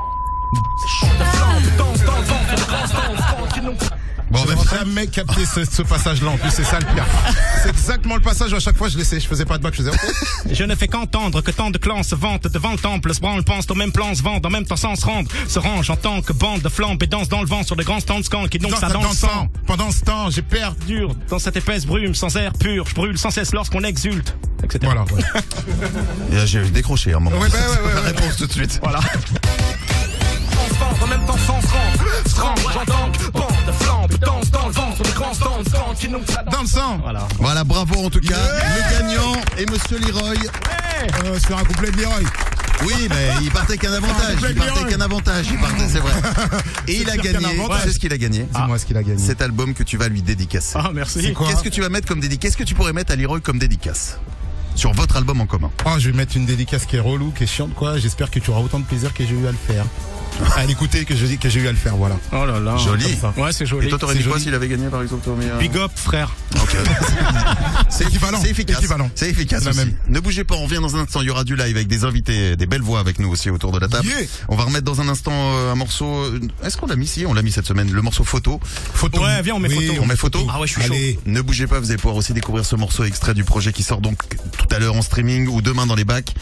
De flambe, danse dans le ventre, de grand stand, tranquille, non. Bon, J'ai jamais capté ce passage-là. En plus, c'est ça le pire. C'est exactement le passage où à chaque fois je laissais, je faisais pas de bac, je faisais. Okay. Je ne fais qu'entendre que tant de clans se vantent devant le temple, se branlent, pensent au même plan, se vendent en même temps sans se rendre, se rangent en tant que bande de flammes et dansent dans le vent sur de grands stands de scan qui donc ça dans le sang. Pendant ce temps, j'ai perdu. Dur dans cette épaisse brume sans air pur, je brûle sans cesse lorsqu'on exulte, etc. Voilà. Ouais. Et là, j'ai décroché un moment. Ouais. La réponse tout de suite. Voilà. On se vend en même temps sans se rendre. Se rendre, j'entends que bande de flammes danse dans le vent sur de grands stands de scan qui nous Dans le sang. Voilà. Voilà, bravo en tout cas. Le gagnant est Monsieur Leroy. Sur un couplet de Leroy. Oui, mais il partait qu'un avantage. Il partait, c'est vrai. Et il a sûr qu'il y a gagné. un avantage. Tu sais ce qu'il a gagné? Dis-moi ce qu'il a gagné. Cet album que tu vas lui dédicacer. Ah, merci. C'est quoi? Qu'est-ce que tu vas mettre comme dédicace? Qu'est-ce que tu pourrais mettre à Leroy comme dédicace? Sur votre album en commun. Oh, je vais mettre une dédicace qui est relou, qui est chiante, quoi. J'espère que tu auras autant de plaisir que j'ai eu à le faire. À l'écouter que j'ai eu à le faire, voilà. Oh là là. Joli. Ouais, c'est joli. Et toi, t'aurais C'est dit quoi joli. s'il avait gagné, par exemple, toi, mais, Big up, frère. Ok. C'est équivalent. C'est efficace. Équivalent. C'est efficace C'est la aussi. même. Ne bougez pas, on revient dans un instant. Il y aura du live avec des invités, des belles voix avec nous aussi autour de la table. Yeah. On va remettre dans un instant un morceau. Est-ce qu'on l'a mis? Si, on l'a mis cette semaine. Le morceau photo. Photo. Ouais, viens, on met photo. On met photo. Ah ouais, je suis chaud. Allez. Ne bougez pas, vous allez pouvoir aussi découvrir ce morceau extrait du projet qui sort donc tout à l'heure en streaming ou demain dans les bacs.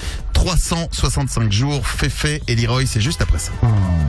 365 jours, Féfé et Leroy, c'est juste après ça.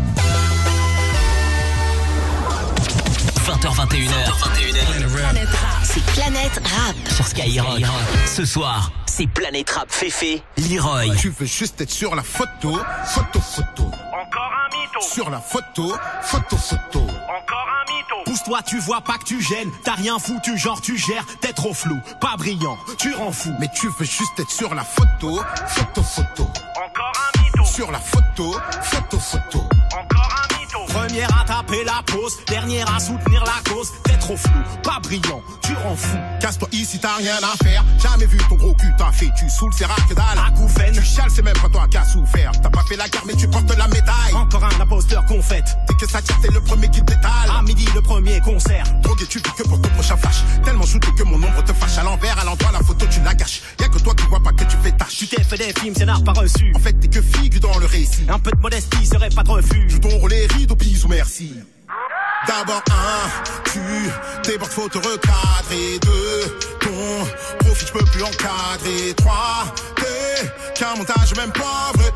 20h21h. C'est Planète Rap. Sur Skyrock. Ce soir, c'est Planète Rap Féfé, Leroy. Tu veux juste être sur la photo. Photo. Encore un mytho. Sur la photo. Photo. Encore un mytho. Pousse-toi, tu vois pas que tu gênes. T'as rien foutu, genre tu gères. T'es trop flou, pas brillant, tu rends fou. Mais tu veux juste être sur la photo. Photo. Encore un mytho. Sur la photo. Photo. Encore un mytho. Première à taper la pause, dernière à soutenir la cause. T'es trop flou, pas brillant, tu rends fou. Casse-toi ici, t'as rien à faire. Jamais vu ton gros cul, t'as fait. Tu saoules, c'est rare que dalle. Acouphène. Tu chiales, c'est même pas toi qui as souffert. T'as pas fait la guerre, mais tu portes la médaille. Encore un imposteur qu'on fête. Dès que ça tire, t'es le premier qui t'étale. À midi, le premier concert. Drogué, tu vis que pour ton prochain flash. Tellement shooté que mon ombre te fâche. À l'envers, à l'endroit, la photo, tu la gâches. Y'a que toi qui vois pas que tu fais tâche. Tu t'es fait des films, scénar pas reçu. En fait, t'es que figue dans le récit. Un peu de modestie serait pas de refus. Joue ton rôle et rideau, bisous, merci. D'abord, tu débordes, faut te recadrer. 2, ton profit, je peux plus encadrer. 3, qu'un montage même pas vrai.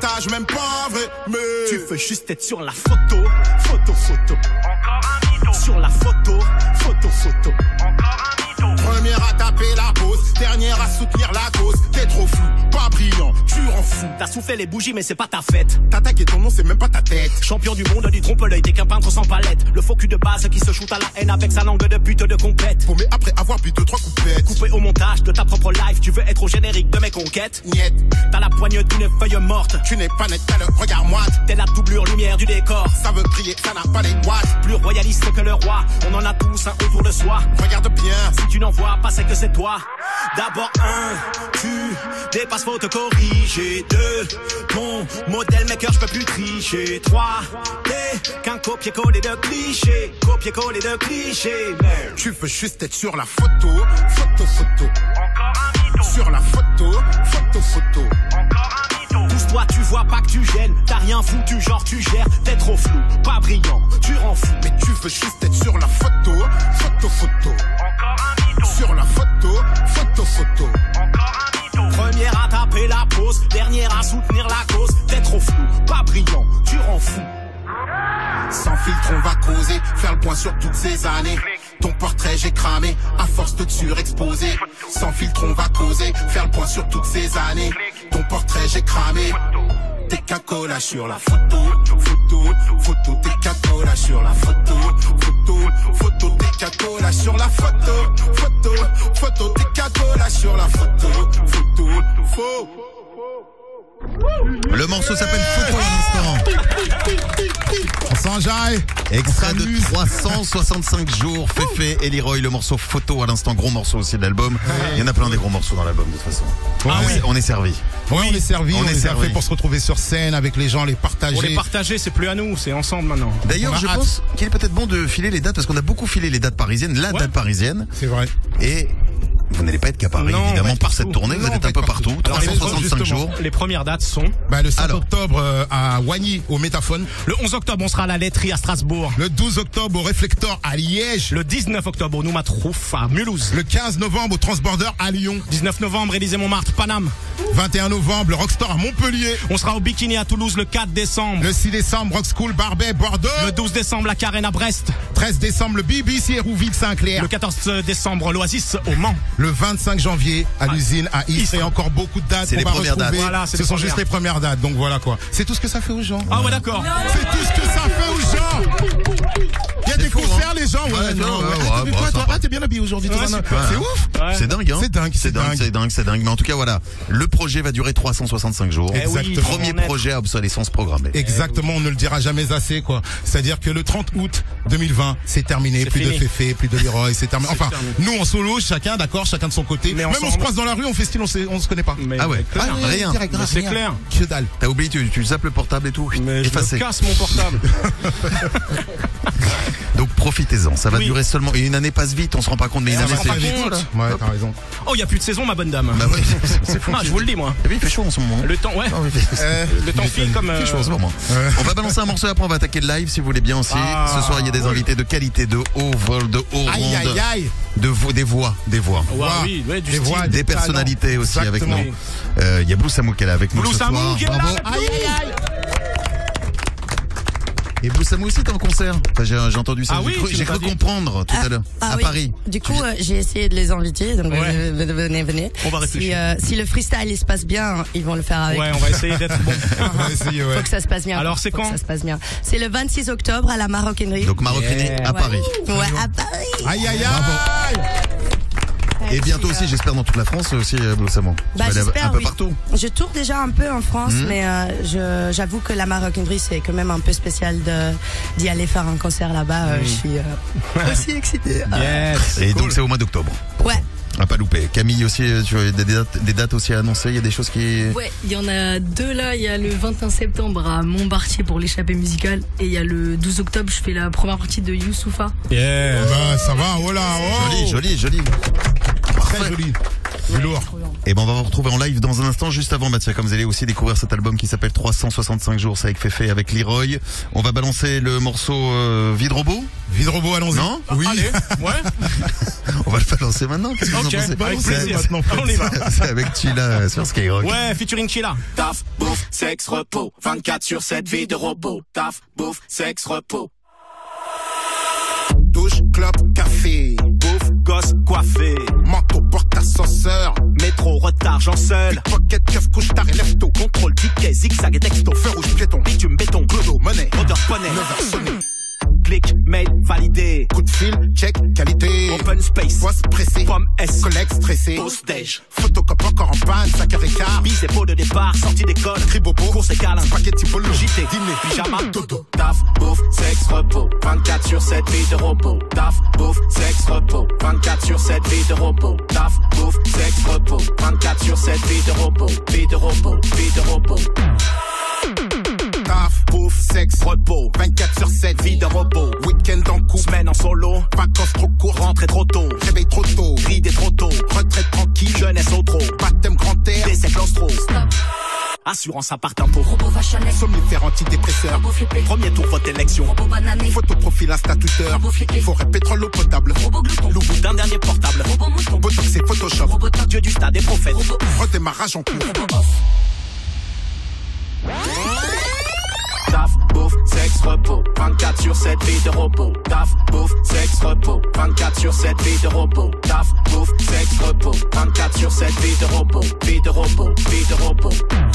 Mais Tu veux juste être sur la photo. Photo. Encore un mytho. Sur la photo. Photo. Encore un mytho. première à taper la pause, dernière à soutenir la cause. T'es trop flou, pas brillant, tu rends fou. T'as soufflé les bougies mais c'est pas ta fête. T'attaques et ton nom c'est même pas ta tête. Champion du monde du trompe-l'œil, t'es qu'un peintre sans palette. Le faux cul de base qui se shoot à la haine avec sa langue de pute de complète. Paumé après avoir bu 2-3 coupettes. Coupé au montage de ta propre life, tu veux être au générique de mes conquêtes. Niet, T'as la poigne d'une feuille morte. tu n'es pas net, t'as le regard moite. T'es la doublure lumière du décor. Ça veut crier, ça n'a pas les watts. Plus royaliste que le roi, on en a tous un autour de soi. Regarde bien, Si tu n'en vois pas, c'est que c'est toi. D'abord, 1, tu dépasses, faut te corriger. 2, ton modèle maker, je peux plus tricher. 3, t'es qu'un copier-coller de clichés. Copier-coller de clichés. Merde. tu veux juste être sur la photo. Photo. Encore un mytho. Sur la photo. Photo. Encore un mytho. Pousse-toi, tu vois pas que tu gênes. T'as rien foutu, genre tu gères. T'es trop flou, pas brillant, tu rends fou. Mais tu veux juste être sur la photo. Photo. Encore un mytho. Sur la photo. Photo. Encore un mytho. Première à taper la pause, dernière à soutenir la cause. T'es trop flou, pas brillant, tu rends fou. poser, faire le point sur toutes ces années. Ton portrait j'ai cramé, à force de te surexposer. Sans filtre on va causer, faire le point sur toutes ces années. Ton portrait j'ai cramé. T'es qu'un collage sur la photo, t'es qu'un collage sur la photo, t'es qu'un collage sur la photo, t'es qu'un collage sur la photo. Le morceau s'appelle Photo à l'instant. On s'enjaille. Extrait de 365 jours, Féfé et Leroy, le morceau Photo à l'instant, gros morceau aussi de l'album. Il y en a plein des gros morceaux dans l'album de toute façon. On est servi. Oui, on est servi, on est servi fait pour se retrouver sur scène avec les gens, les partager. Pour les partager, c'est plus à nous, c'est ensemble maintenant. D'ailleurs, je pense qu'il est peut-être bon de filer les dates parce qu'on a beaucoup filé les dates parisiennes, date parisienne. C'est vrai. Et vous n'allez pas être qu'à Paris, évidemment, pour cette tournée, vous êtes un peu partout. 365 jours. Les premières dates sont le 5 octobre à Wagny, au Métaphone. Le 11 octobre, on sera à la Laiterie à Strasbourg. Le 12 octobre, au Réflecteur à Liège. Le 19 octobre, au Noumatrouf à Mulhouse. Le 15 novembre, au Transborder à Lyon. 19 novembre, Élysée-Montmartre, Paname. 21 novembre, le Rockstore à Montpellier. On sera au Bikini à Toulouse le 4 décembre. Le 6 décembre, Rock School, Barbet, Bordeaux. Le 12 décembre, la Carène à Brest. 13 décembre, le BBC Hérouville, Saint-Clair. Le 14 décembre, l'Oasis au Mans. Le 25 janvier, à l'usine à Istres. Et encore beaucoup de dates. C'est les premières dates. Voilà, ce sont juste les premières dates. Donc voilà quoi. C'est tout ce que ça fait aux gens. Ah ouais, d'accord. C'est tout ce que ça fait aux gens. Il y a des concerts, les gens. T'es bien habillé aujourd'hui. C'est ouf. C'est dingue, hein. C'est dingue. Mais en tout cas, voilà. Le projet va durer 365 jours. Exactement. Premier projet à obsolescence programmée. Exactement. On ne le dira jamais assez, quoi. C'est-à-dire que le 30 août 2020, c'est terminé. Plus de Féfé, plus de Leroy, c'est terminé. Enfin, nous en solo, chacun de son côté. Même on se croise dans la rue, on fait style, on se connaît pas. Ah ouais. Rien. C'est clair. Que dalle. T'as oublié, tu zappes le portable et tout. Mais je me casse mon portable. Donc profitez-en, ça va durer seulement. Et une année passe vite, on se rend pas compte, mais une année c'est vite. Ouais, t'as raison. Oh, il y a plus de saison, ma bonne dame. Bah oui, c'est fou. Je vous le dis, moi. Et puis il fait chaud en ce moment. Le temps, le temps file comme. Il fait chaud en ce moment. On va balancer un morceau, après on va attaquer le live si vous voulez bien aussi. Ce soir, il y a des invités de qualité, de haut vol, de haut ronde. Des voix. Des voix, des personnalités aussi avec nous. Il y a Blue Samou qui est là avec nous ce soir. Bravo. Et Blue Samou aussi, t'es en concert. Enfin, j'ai entendu ça. J'ai cru comprendre tout à l'heure à Paris. Du coup, j'ai essayé de les inviter. Donc venez. On va réfléchir. Si le freestyle il se passe bien, ils vont le faire avec. Ouais, on va essayer d'être bon. Faut que ça se passe bien. Alors c'est quand? Ça se passe bien. C'est le 26 octobre à la Maroquinerie. Donc Maroquinerie à Paris. Ouais, à Paris. Aïe. Et bientôt aussi, j'espère, dans toute la France aussi, Blue Samou. J'espère, un peu partout. Je tourne déjà un peu en France, mais j'avoue que la Maroquinerie, c'est quand même un peu spécial d'y aller faire un concert là-bas. Je suis aussi excitée. Yes. Et donc c'est au mois d'octobre. Ouais. À pas louper. Camille aussi, tu as des dates aussi à annoncer. Il y a des choses qui. Ouais, il y en a deux là. Il y a le 21 septembre à Montbartier pour l'échappée musicale. Et il y a le 12 octobre, je fais la première partie de Youssoufa. Yeah. Ça va, oh là. Joli. Très joli. Du lourd. Et ben on va vous retrouver en live dans un instant. Juste avant, comme vous allez aussi découvrir cet album qui s'appelle 365 jours, c'est avec Féfé, avec Leroy. On va balancer le morceau Vide Robot. Vide Robot, allons-y. Non? Oui. Allez, ouais. On va le balancer maintenant. Qu'est-ce que vous en pensez? Avec plaisir. On y va. C'est avec Chila sur Skyrock. Ouais, featuring Chila. Taf, bouffe, sexe, repos. 24/7, vie de robot. Taf, bouffe, sexe, repos. Douche, clope, café. Bouffe, gosse, coiffé. Manteau, porte ascenseur. Métro, retard, j'en seul. Pickpocket, keuf, couche, tard et lève-tôt. Contrôle, ticket, zigzag et texto. Feu rouge, piéton. Bitume, béton, clodo, monnaie. odeur, poney. 9h sonné. Clic, mail, validé. Coup de fil, check, qualité. Open space. Poste pressé. Pomme S. Collègue stressé. Post-déj. Photocop encore en panne, 5h15. Bise et pot de départ, sortie d'école. Cribobo. Course et câlin. Spaghetti bolo. JT. Dîner. Pyjama. Dodo. Taf, bouffe, sexe, repos. 24/7, vie de robot. Taf, bouffe, sexe, repos. 24/7, vie de robot. Taf, bouffe, sexe, repos. 24/7, vie de robot. Vie de robot. Vie de robot. Taf, bouffe, sexe, Repos. 24/7, Vie de robot. Week-end en couple. Semaine en solo. Vacances trop courtes. Rentrée trop tôt. Réveil trop tôt. Ride trop tôt. Retraite tranquille. Jeunesse au trop. Baptême grand air. Décès claustro. Assurance appart impôt. Somnifère antidépresseur. Premier tour vote élection. Photo profil Insta Twitter. Forêt pétrole eau potable. Loup d'un dernier portable. Botox et Photoshop. Dieu du stade et prophète. Redémarrage en cours. Taf, bouffe, sexe, repos. 24/7, vie de repos. Taf, bouffe, sexe, repos. 24/7, vie de repos. Taf, bouffe, sexe, repos. 24/7, vie de repos. Vie de repos, vie de repos.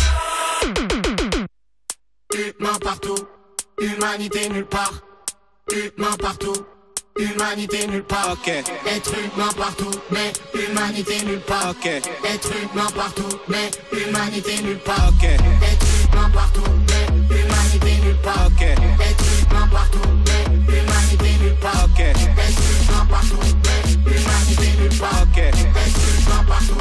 Humain partout, humanité nulle part. Humain partout, humanité nulle part. Ok. Être humain partout, mais humanité nulle part. Ok. Être humain partout, mais humanité nulle part. Ok. Être humain partout, mais humanité nulle part. Ok. Être humain partout, mais humanité nulle part. Ok. Être humain partout, mais humanité nulle part. Ok. Être humain partout.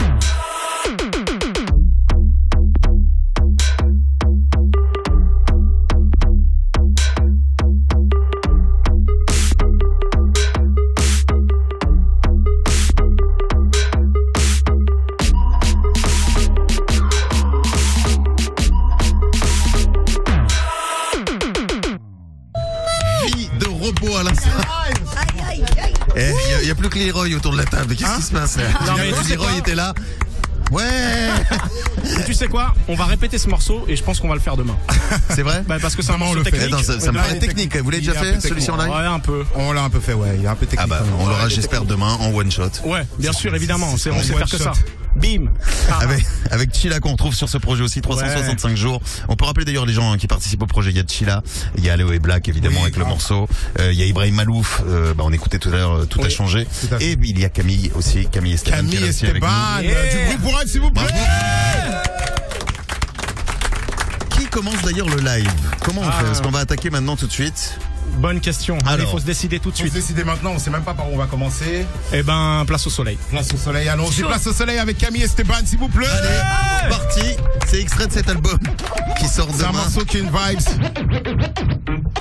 À l'instant. Il n'y a plus que Leroy autour de la table. Qu'est-ce qui se passe là? Non, mais Leroy était là. Ouais. Et tu sais quoi? On va répéter ce morceau et je pense qu'on va le faire demain. C'est vrai? Bah parce que c'est un morceau technique. Attends, ça me paraît technique. Vous l'avez déjà fait, Solution Live? Ouais, un peu. On l'a un peu fait, ouais. Il y a un peu technique. Ah bah, on l'aura, j'espère, demain en one shot. Ouais, bien sûr, évidemment. On sait faire que shot. ça. Bim. Avec Chila qu'on retrouve sur ce projet aussi, 365 jours. On peut rappeler d'ailleurs les gens qui participent au projet. Il y a Chila, il y a Léo et Black évidemment avec le morceau. Il y a Ibrahim Malouf, on écoutait tout à l'heure, tout a changé. Et il y a Camille aussi, Camille Esteban. Camille Esteban, du bruit pour elle s'il vous plaît. Qui commence d'ailleurs le live? Comment on fait? Est-ce qu'on va attaquer maintenant tout de suite? Bonne question. Allez, faut se décider tout de suite. Faut se décider maintenant, on sait même pas par où on va commencer. Eh ben, place au soleil. Place au soleil, allons-y. Place au soleil avec Camille Esteban, s'il vous plaît. Allez, parti. C'est extrait de cet album qui sort demain. C'est un morceau qui a une vibes.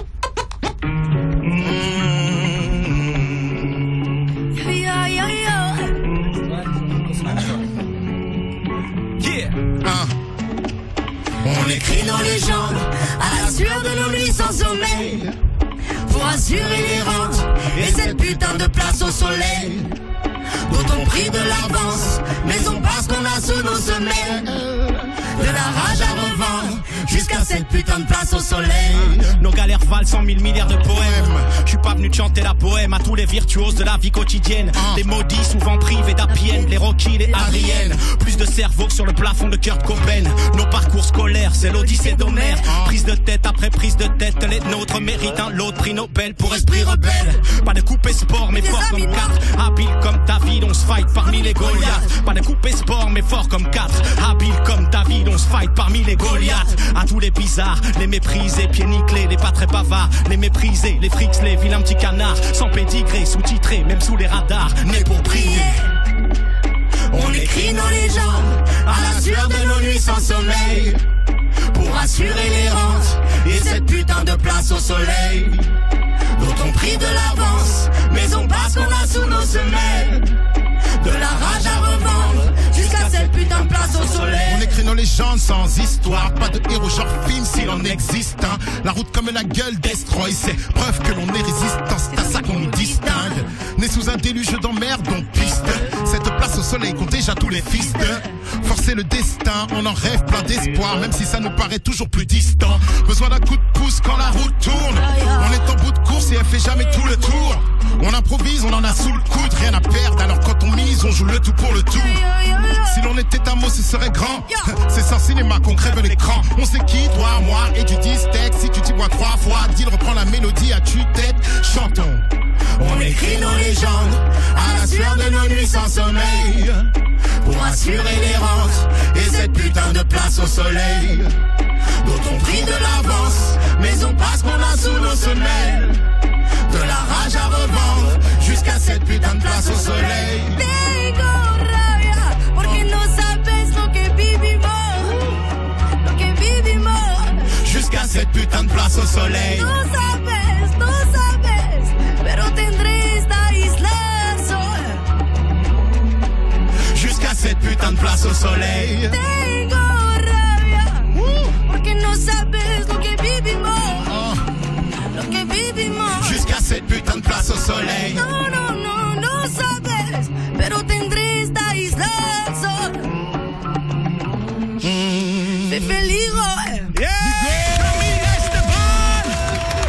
On écrit nos légendes à la sueur de nos nuits sans sommeil pour assurer les rentes et cette putain de place au soleil dont on prie de l'avance, mais on passe qu'on a sous nos semelles de la rage à revendre jusqu'à cette putain de place au soleil. Nos galères valent 100 000 milliards de poèmes. Je suis pas venu te chanter la poème à tous les virtuoses de la vie quotidienne. Les maudits souvent privés d'happy end, les Rocky, les Adrienne. Plus de cerveau que sur le plafond de Kurt Cobain. Nos parcours scolaires, c'est l'Odyssée d'Homère. Prise de tête après prise de tête, les nôtres méritent un lot de prix Nobel pour esprit rebelle. Pas de coupé sport mais fort comme 4. Habile comme David, on se fight parmi les Goliaths. Pas de coupé sport mais fort comme 4. Habile comme David, on se fight parmi les Goliaths. À tous les bizarres, les méprisés, pieds nickelés, les pas très bavards, les méprisés, les frics, les vilains petits canards, sans pédigré, sous-titrés, même sous les radars, nés pour prier. On écrit nos légendes à la sueur de nos nuits sans sommeil pour assurer les rentes et cette putain de place au soleil dont on prie de l'avance, mais on passe qu'on a sous nos semelles de la rage à revendre jusqu'à cette putain de place au soleil. On écrit nos légendes sans histoire, pas de héros genre film s'il en existe. La route comme la gueule destroy, c'est preuve que l'on est résistant, c'est à ça qu'on nous distingue. Né sous un déluge d'emmerde, on piste cette place au soleil compte déjà tous les fistes. Forcer le destin, on en rêve plein d'espoir, même si ça nous paraît toujours plus distant. Besoin d'un coup de pouce quand la route tourne. On est en bout de course et elle fait jamais tout le tour. On improvise, on en a sous le coude, rien à perdre. Alors quand on mise, on joue le tout pour le tout. Si l'on était un mot, ce serait grand. C'est sans cinéma qu'on crève l'écran. On sait qui, toi, moi et du distec. Si tu t'y vois 3 fois, dis reprend la mélodie à tue-tête. Chantons. On écrit nos légendes à la sueur de nos nuits sans sommeil pour assurer les rentes et cette putain de place au soleil dont on prie de l'avance, mais on passe qu'on a sous nos semelles de la rage à revendre jusqu'à cette putain de place au soleil. Tengo rabia porque no sabes lo que vivimos, jusqu'à cette putain de place au soleil. No sabes, pero tendré esta isla al sol. Jusqu'à cette putain de place au soleil. Tengo rabia porque no sabes lo que vivimos. Jusqu'à cette putain de place au soleil. No sabes, pero tendré esta isla al sol. Fefe Leroy.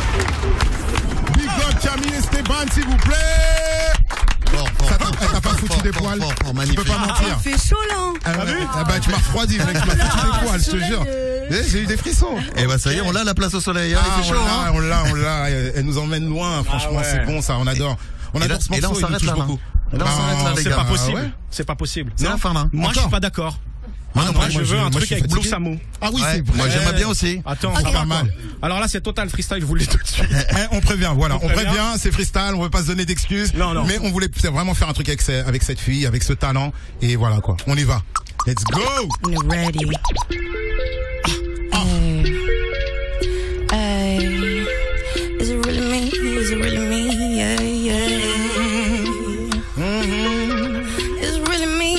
Slimane, s'il vous plaît. Elle t'a pas foutu des poils. Tu peux pas mentir. Il fait chaud là. Ah bah tu m'as refroidi, mec. Tu m'as foutu des poils, je te jure. J'ai eu des frissons. Et bah ça y est, on l'a la place au soleil. Il fait chaud. On l'a. Elle nous emmène loin. Franchement, c'est bon ça. On adore. On adore ce morceau. Et là, on s'arrête là. Là, on s'arrête là, les C'est gars. pas possible. Ouais. C'est pas possible. C'est la fin là. Moi, je suis pas d'accord. Moi, Je veux un truc avec Blue Samo. Ah oui, Ouais, c'est vrai. moi j'aimerais bien aussi. Attends, C'est pas mal. Alors là, c'est total freestyle, je vous le dis tout de suite. On prévient, voilà. On On prévient. prévient, c'est freestyle, on veut pas se donner d'excuses. Non. Mais on voulait vraiment faire un truc avec cette fille, avec ce talent. Et voilà quoi. On y va. Let's go! On est ready. Hey. Is it really me? Is it really me? Yeah, yeah. Is it really me?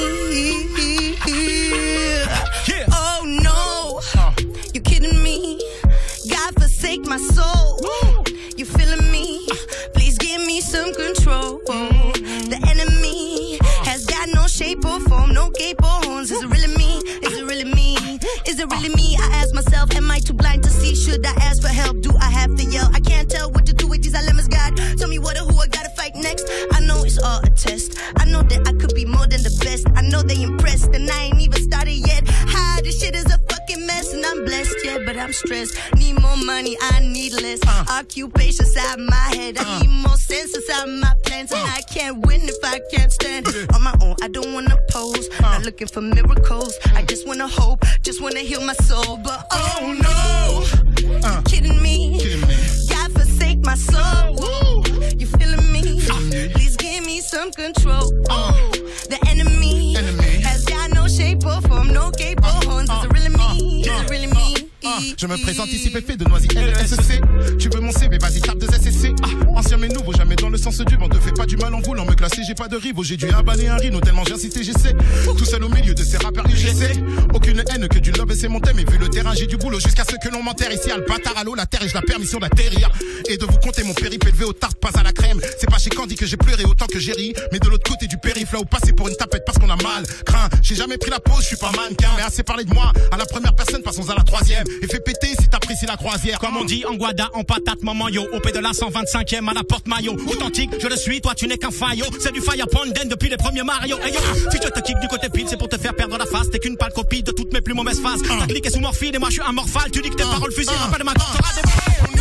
Yeah. Oh no, you kidding me? God forsake my soul. You feeling me? Please give me some control. The enemy has got no shape or form, no cape or horns. Is it really me? Is it really me? Is it really me? I ask myself, am I too blind to see? Should I ask for help? Do I have to yell? I can't tell what to do with these dilemmas, God. Tell me what or who I gotta fight next. I know it's all a test. I know that I could be more than the best. I know they impressed and I ain't even started yet. This shit is a fucking mess and I'm blessed, yeah, but I'm stressed. Need more money, I need less. Occupation inside my head. I need more sense inside my plans. And I can't win if I can't stand on my own. I don't wanna pose, not looking for miracles. I just wanna hope, just wanna heal my soul. But oh no, you kidding me? God forsake my soul. You feeling me? Please give me some control. The enemy has got no shape or form, no cape or horns. Is it really me? Is it really me? Je me présente ici, Féfé de Noisy LSC. Tu veux mon CV, vas-y, tape 2 SSC. Ancien mais nouveau, jamais dans le sens du vent. Te fais pas du mal en voulant me classer, j'ai pas de rivaux. J'ai dû avaler un rhino tellement j'ai insisté, j'essaie. Tout seul au milieu de ces rappeurs UGC. Aucune haine que du love et c'est mon thème. Et vu le terrain, j'ai du boulot jusqu'à ce que l'on m'enterre. Ici, à le bâtard à l'eau, la terre et j'ai la permission d'atterrir. Et de vous compter mon périple élevé aux tartes, pas à la crème. C'est pas chez Candy que j'ai pleuré autant que j'ai ri. Mais de l'autre côté du périph', là où passer pour une tapette parce qu'on a mal. Craint, j'ai jamais pris la pause, je suis pas mannequin. Mais assez parlé de moi à la première personne, passons à la troisième. Et fais péter si t'apprécies la croisière. Comme on dit en Guada, en patate, maman yo. Au P de la 125e à la porte maillot. Authentique, je le suis, toi tu n'es qu'un faillot. C'est du fire pondent depuis les premiers Mario. Hey yo, si je te kick du côté fil, c'est pour te faire perdre la face. T'es qu'une pâle copie de toutes mes plus mauvaises phases. T'as cliqué sous morphine et moi je suis un morphale. Tu dis que tes paroles fusillent, rappelle ma t'auras des...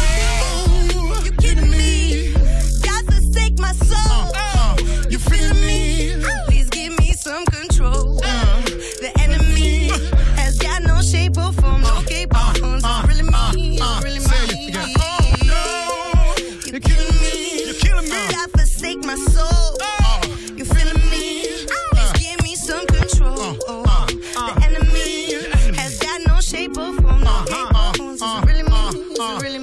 You kidding me? God forsake my soul. You feeling me? Please give me some control. The enemy has got no shape or form, no cape or horns. It's really me, it's really me. You killing me? You're killing me. God forsake my soul. You feeling me? Please give me some control. The enemy has got no shape or form, no cape or horns. It's really me, it's really me.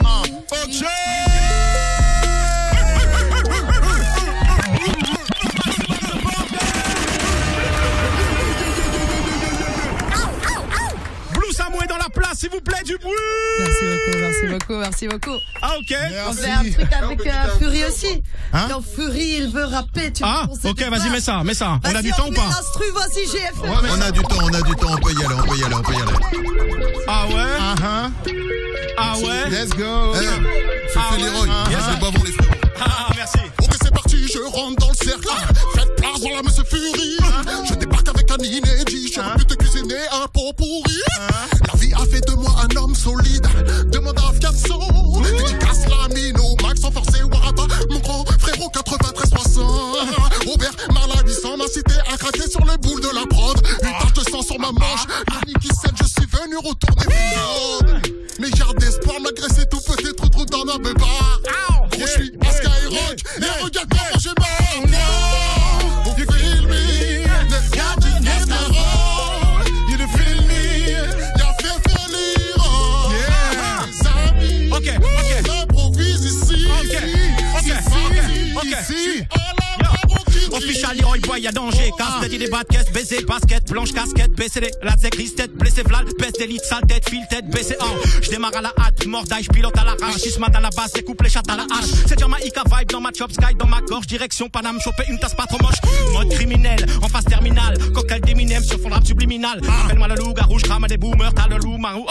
Blue Samo est dans la place, s'il vous plaît, du bruit. Merci beaucoup. Ah ok. On fait un truc avec Fury aussi. Non, Fury, il veut rapper. Ok, vas-y, mets ça. On a du temps ou pas? Voici GF. On a du temps, on peut y aller. Ah ouais? Ah ouais? Let's go. Fais Leroy, c'est pas bon les frérots. Ah, merci. Ok, c'est parti, je rentre dans le cercle. Faites place, voilà, monsieur Fury. Je débarque avec un inédit. J'aurais pu te cuisiner un pot pourri. La vie a fait de moi un homme solide. Demande à Fianso. Dédicace la mine au max sans forcer Waraba. Mon grand frérot 93-300. Robert Marla 800 m'a cité à craquer sur le boule de la prod. Une tache de sang sur ma manche. L'année qui sait, je suis venu retourner mon monde. Mais garde d'espoir malgré ces tout petits trous dans ma bébarre. Gros, je suis à Skyrock. Et regarde comment j'ai mal. You feel me? Y'a du Nescaro. You feel me? Y'a fait lire. Les amis. Ok. J'improvise ici. Ok. Ici. Official Leroy Boy, y'a danger. Casse tête, il est bas de caisse, baiser, basket, blanche casquette, BCD, la zec, tête, blessé, vlal, peste d'élite, sale tête, file tête, baissé, je démarre à la hâte, mordaille, je pilote à l'arrache, 6 mat à la base, découpe les chattes à la hache. C'est Jamaïca vibe dans ma chop, sky dans ma gorge, direction Paname, choper une tasse pas trop moche. Mode criminel, en phase terminale, cocktail d'Eminem sur fond de rap subliminal. Appelle-moi le loup-garou, je crame des boomers, t'as le loup-marou.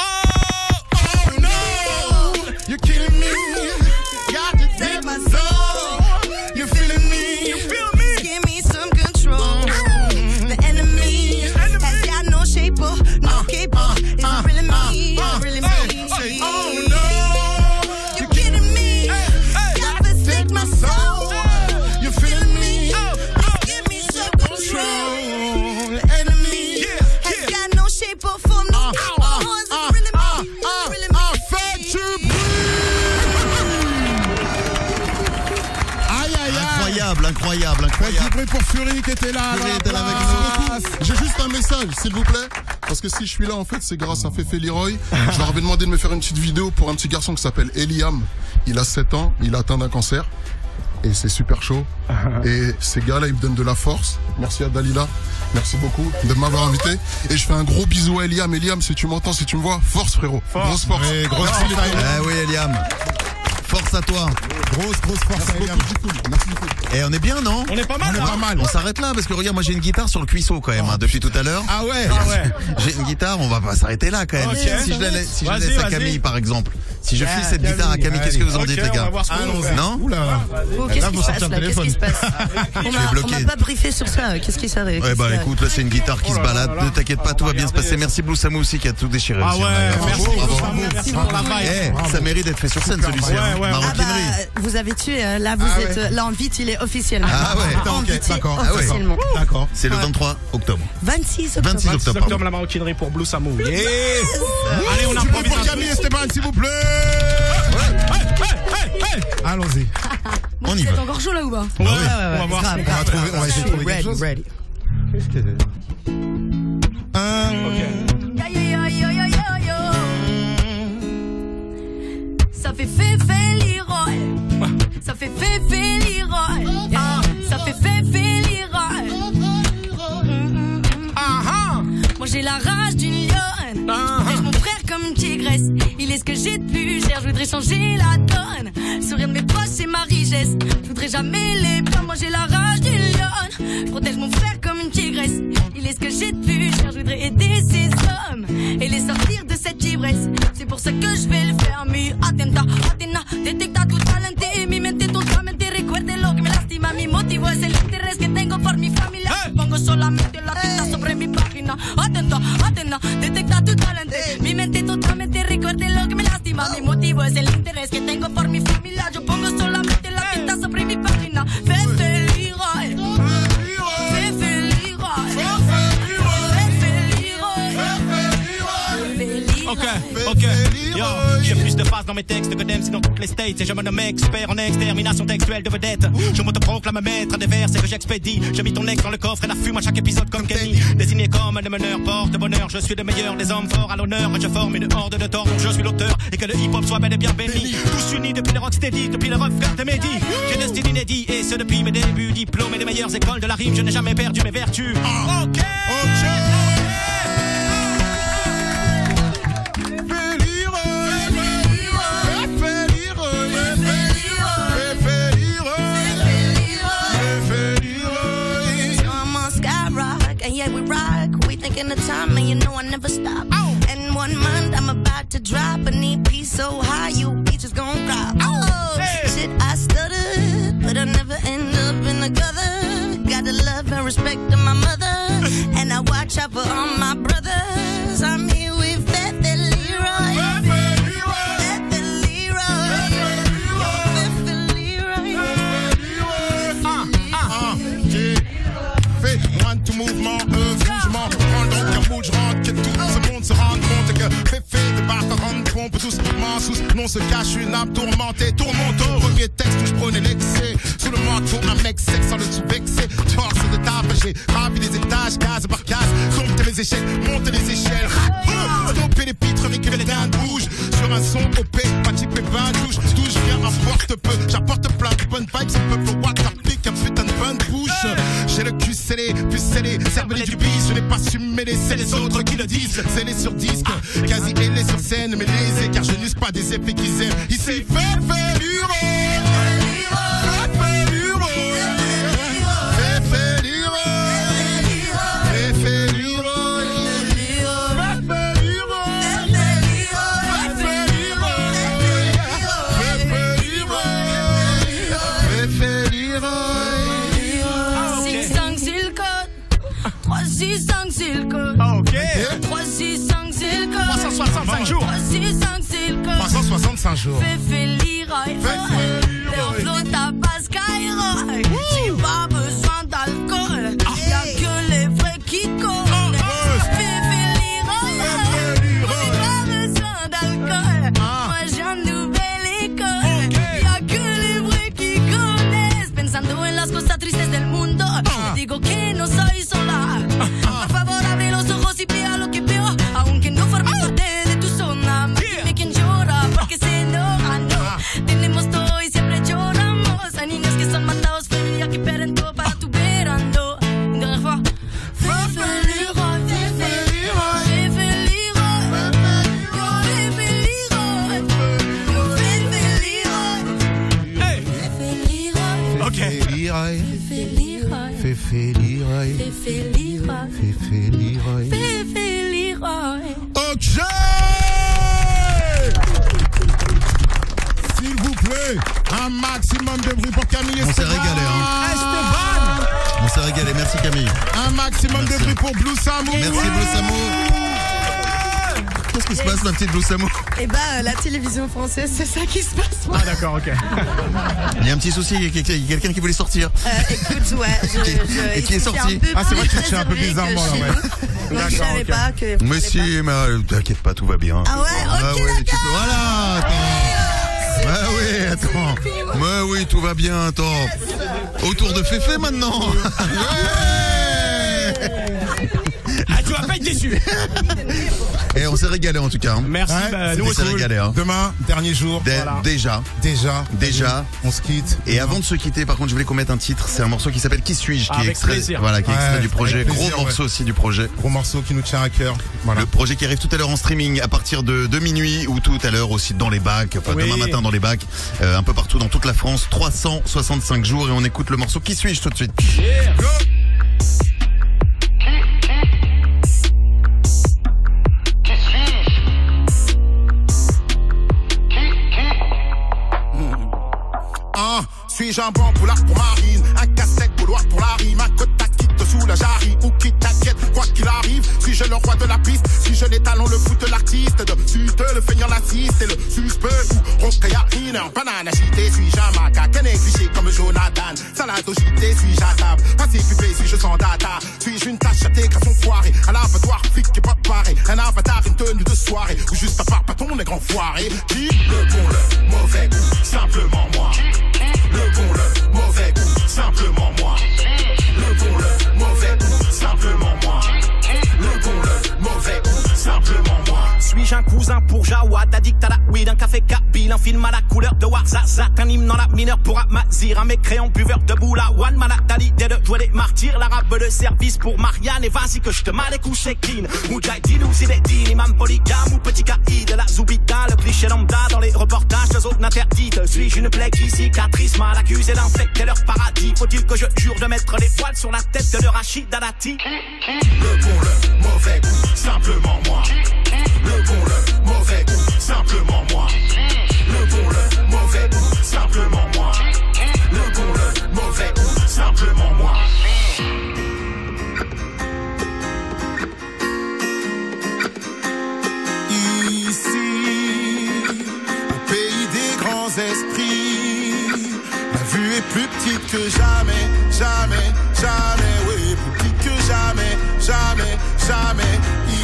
Oh no, you kidding me? Got to take my soul. Incroyable. Faites du bruit pour Fury qui était là. Fury était là avec nous. J'ai juste un message, s'il vous plaît. Parce que si je suis là, en fait, c'est grâce à Féfé Leroy. Je leur avais demandé de me faire une petite vidéo pour un petit garçon qui s'appelle Eliam. Il a 7 ans, il a atteint d'un cancer. Et c'est super chaud. Et ces gars-là, ils me donnent de la force. Merci à Dalila. Merci beaucoup de m'avoir invité. Et je fais un gros bisou à Eliam. Eliam, si tu m'entends, si tu me vois, force frérot. Grosse force. Oui, grosse force. Oui, Eliam. Force à toi. Grosse force à Eliam. Merci beaucoup. Et on est bien, non? On est pas mal. On s'arrête là parce que regarde, moi j'ai une guitare sur le cuisseau quand même, depuis tout à l'heure. Ah ouais. J'ai une guitare, on va pas s'arrêter là quand même. Okay. Si je la laisse à Camille par exemple. Si je file cette guitare à Camille, qu'est-ce que vous en dites les gars? Non? Qu'est-ce qui se passe là? Qu'est-ce qui se passe? On m'a pas briefé sur ça. Qu'est-ce qui s'arrête? Ouais bah écoute, là c'est une guitare qui se balade. Ne t'inquiète pas, tout va bien se passer. Merci Blue Samou aussi qui a tout déchiré. Ah ouais, merci pour la vibe. Ça mérite d'être fait sur scène celui-ci. Maroquinerie. Vous avez tué, là vous êtes, là en vite il est officiellement. Ah ouais, d'accord. Officiellement. D'accord. C'est le 23 octobre. 26 octobre. 26 octobre. La maroquinerie pour Blue Samou. Allez, on improvise pour Camille Esteban, s'il vous plaît. Allons-y. On y va. C'est encore chaud là ou pas? Ouais, on va voir. On va essayer de trouver quelque chose. Qu'est-ce que c'est? Ça fait Féfé Leroy. Ça fait Féfé Leroy. Ça fait Féfé Leroy. Moi j'ai la rage d'une lionne. Protège mon frère comme une tigresse. Il est ce que j'ai de plus cher. Je voudrais changer la donne. Sourire de mes proches c'est ma richesse. Je voudrais jamais les perdre. Moi j'ai la rage d'une lionne. Je protège mon frère comme une tigresse. Il est ce que j'ai de plus cher. Je voudrais aider ces hommes et les sortir de cette ivresse. C'est pour ça que je vais le faire. Mi atenta, detecta tu talento. Mi mente totalmente recuerde lo que me lastima. Mi motivo es el interés que tengo por mi familia. Pongo solamente la tinta sobre mi página. Atenta, detecta tu talento. Mi mente totalmente recuerde lo que me lastima. Mi motivo es el interés que tengo por mi familia. Yo pongo solamente la tinta sobre mi página. Féfé Leroy. Féfé Leroy. Ok. Yo, j'ai plus de phase dans mes textes que d'MC dans toutes les states. Et je me nomme expert en extermination textuelle de vedette. Je m'autoproclame maître des vers, c'est que j'expédie. J'ai mis ton ex dans le coffre et la fume à chaque épisode comme Kenny. Désigné comme le meneur, porte-bonheur. Je suis le meilleur des hommes forts à l'honneur. Je forme une horde de tort dont je suis l'auteur. Et que le hip-hop soit bel et bien béni. Tous unis depuis le rocksteady, depuis le rock de Mehdi. J'ai des styles inédits et ce depuis mes débuts. Diplômé des meilleures écoles de la rime, je n'ai jamais perdu mes vertus. Ok. Yeah, we rock, we thinking of time, and you know I never stop. And 1 month, I'm about to drop an EP so high, you bitches gon' drop. Shit, I stuttered, but I never end up in the gutter. Gotta love and respect to my mother, and I watch out for all my brothers. I'm here with Féfé Leroy. Féfé Leroy. Fais-moi tout mouvement, mouvement. Prends donc un mood, je rentre, que tout ce monde se rende compte que Féfé débarque en grande pompe, tous sous non se cache une âme tourmentée. Tourmente au premier texte où je prenais l'excès. Sous le manteau, un mec sec sans le sous-vexé. Force de table, j'ai ravi les étages, case par case. Dompter les échecs, monter les échelles. Stopper les pitres, récupérer les dindes bouges. Sur un son OP, pas type pépin, touche. D'où je viens, importe peu. J'apporte plein de bonnes vibes, c'est peuple water pick, un putain de bonne bouche. J'ai le cul scellé, puis scellé, cervelé du bis. Je n'ai pas su mêler, c'est les autres qui le disent. Scellé sur disque, quasi ailé sur scène, mais lésé, car je n'use pas des effets qu'ils aiment. Ici, Féfé Leroy. c'est le code. Ok. 365, c'est le code. 365 jours. 365, c'est le code. 365 jours. Féfé Leroy. Leur flotte à base Skyrock. J'ai pas besoin d'alcool. Y'a que les vrais qui collent. Féfé Leroy. J'ai pas besoin d'alcool. Moi j'ai une nouvelle école. Y'a que les vrais qui connaissent. Pensando en las Ok. Leroy. Féfé Leroy. Féfé Féfé Leroy. Féfé Leroy. Féfé Leroy. Ok. S'il vous plaît, un maximum de bruit pour Camille Esteban. On s'est régalé, hein. Esteban. On s'est régalé, merci Camille. Un maximum de bruit pour Blue Samo. Merci Blue Samo. Qu'est-ce qui se passe, ma petite Blue Samo? Eh ben, la télévision française, c'est ça qui se passe. Ah d'accord, ok. Il y a un petit souci, il y a quelqu'un qui voulait sortir. Écoute, ouais. Et qui est sorti. Ah, c'est vrai que tu es un peu bizarrement là, ouais. Donc je savais pas que. Mais si, mais t'inquiète pas, tout va bien. Ah ouais, ok, d'accord. Voilà, attends. Bah oui, attends. Bah oui, tout va bien, attends. Autour de Féfé maintenant. Ah, tu vas pas être déçu. Et on s'est régalé en tout cas. Merci, nous on s'est régalé. Hein. Demain, dernier jour. Voilà. Déjà. On se quitte. Et avant de se quitter, par contre, je voulais qu'on mette un titre. C'est un morceau qui s'appelle Qui suis-je, qui est extrait, plaisir. voilà, qui est extrait du projet. avec plaisir, Gros morceau aussi du projet. Gros morceau qui nous tient à cœur. Voilà. Le projet qui arrive tout à l'heure en streaming à partir de minuit ou tout à l'heure aussi dans les bacs, enfin demain matin dans les bacs, un peu partout dans toute la France. 365 jours et on écoute le morceau Qui suis-je tout de suite. Yeah. Go. Suis-je un banc poulard pour Marine, un casse-tête bouloir pour la rime, un quota qui te soulage Harry ou qui t'inquiète, quoi qu'il arrive. Suis-je le roi de la piste, suis-je l'étalon, le foot, l'artiste de suite, le feignant, l'assiste et le suspect ou Rokaya Hiner, banane agitée, suis-je un macaque, négligé comme Jonathan, salade au JT, suis-je à table, passé pupé, suis-je sans data, suis-je une tâche à tes garçons foirés, un abattoir flic qui est pas paré, un avatar, une tenue de soirée, ou juste un parpaton, les grands foirés, qui le bon, le mauvais ou simplement moi. Le bon, le mauvais ou simplement moi. Le bon, le mauvais ou simplement moi. Le bon, le mauvais ou simplement moi. Suis-je un cousin pour Jawad, addict à la weed, un café Kabyle, un film à la couleur de Warzazat, un hymne dans la mineure pour Amazir, un mécréant buveur de boula, one man à l'idée de jouer les martyrs, l'arabe de service pour Marianne, et vas-y que je te mal couché clean. Moudjahidine ou Zinedine, imam polygame ou petit caïd, la zoubida, le cliché lambda dans les reportages de zones interdites. Suis-je une plaie qui cicatrice, mal accusé d'infecter leur paradis? Faut-il que je jure de mettre les poils sur la tête de Rachid Dati? Le bon, le mauvais ou simplement moi. Le bon, le mauvais ou simplement moi. Le bon, le mauvais ou simplement moi. Le bon, le mauvais ou simplement moi. Ici, un pays des grands esprits. La vue est plus petite que jamais, jamais, jamais. Oui, plus petite que jamais, jamais, jamais.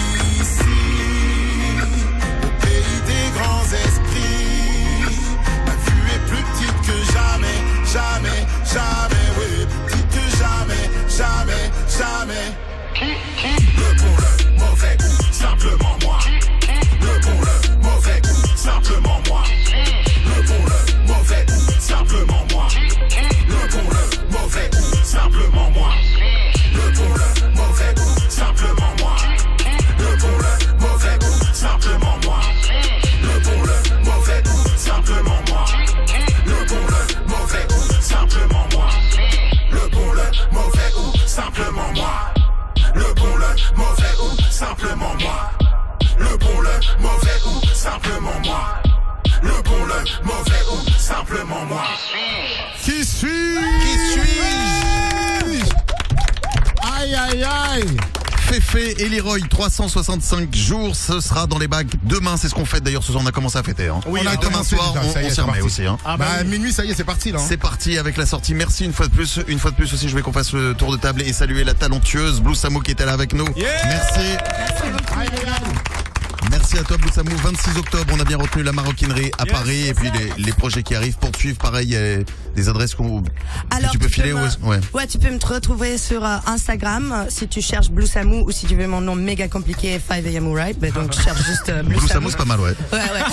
Grands esprits, la vue est plus petite que jamais, jamais, jamais, oui, plus petite que jamais, jamais, jamais. Le bon, le mauvais ou simplement moi. Le bon, le mauvais ou simplement moi. Le bon, le mauvais ou simplement moi. Le bon, le mauvais ou simplement moi. Le bon, le mauvais ou simplement moi. Le bon, le mauvais ou simplement moi. Le bon, le mauvais ou simplement moi. Le bon, le mauvais ou simplement moi. Le bon, le mauvais ou simplement moi. Le bon, le mauvais ou simplement moi. Le bon, le mauvais ou simplement moi. Le bon, le mauvais ou simplement moi. Qui suis-je? Aïe aïe aïe. Féfé et Leroy, 365 jours, ce sera dans les bacs demain, c'est ce qu'on fête d'ailleurs ce soir, on a commencé à fêter. Hein. Oui, on a demain soir, on s'y remet aussi. Hein. Ah bah, minuit, ça y est, c'est parti là. Hein. C'est parti avec la sortie, merci une fois de plus aussi, je vais qu'on fasse le tour de table et saluer la talentueuse Blue Samo qui était là avec nous. Yeah. Merci. Merci à toi Blue Samo, 26 octobre, on a bien retenu la maroquinerie à Paris et puis les projets qui arrivent pour te suivre, pareil, des adresses que tu peux filer ouais, tu peux me retrouver sur Instagram si tu cherches Blue Samo ou si tu veux mon nom méga compliqué 5am Right, donc tu cherches juste Blue Samo, c'est pas mal, ouais.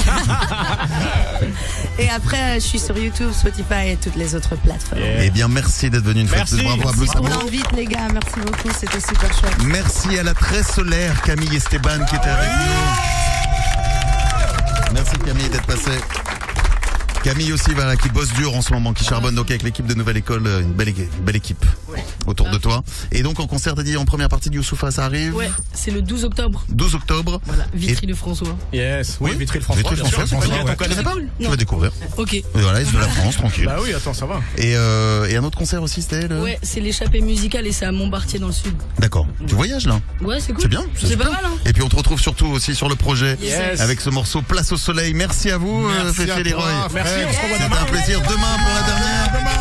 Et après, je suis sur YouTube, Spotify et toutes les autres plateformes. Eh bien, merci d'être venu une fois de plus. Bravo à Blue Samo. Merci pour l'invite, les gars. Merci beaucoup. C'était super chouette. Merci à la très solaire Camille Esteban qui était avec nous. Merci Camille d'être passée. Camille aussi, voilà, qui bosse dur en ce moment, qui charbonne donc avec l'équipe de Nouvelle École, une belle équipe autour de toi. Et donc en concert, t'as dit en première partie de Youssoufa, ça arrive. Ouais, c'est le 12 octobre. 12 octobre. Voilà, Vitry-le-François. Yes, oui, Vitry-le-François. Vitry-le-François, On connais pas. Tu vas découvrir. Ok. Et voilà, c'est de la France, tranquille. Bah oui, attends, ça va. Et un autre concert aussi, c'était le... Ouais, c'est l'échappée musicale et c'est à Montbartier dans le sud. D'accord. Tu voyages là? Ouais, c'est cool. C'est bien. C'est pas mal, hein. Et puis on te retrouve surtout aussi sur le projet Yes. avec ce morceau Place au Soleil. Merci à vous, Féfé Leroy. Merci, on se revoit C'était demain. un plaisir. Demain pour la dernière.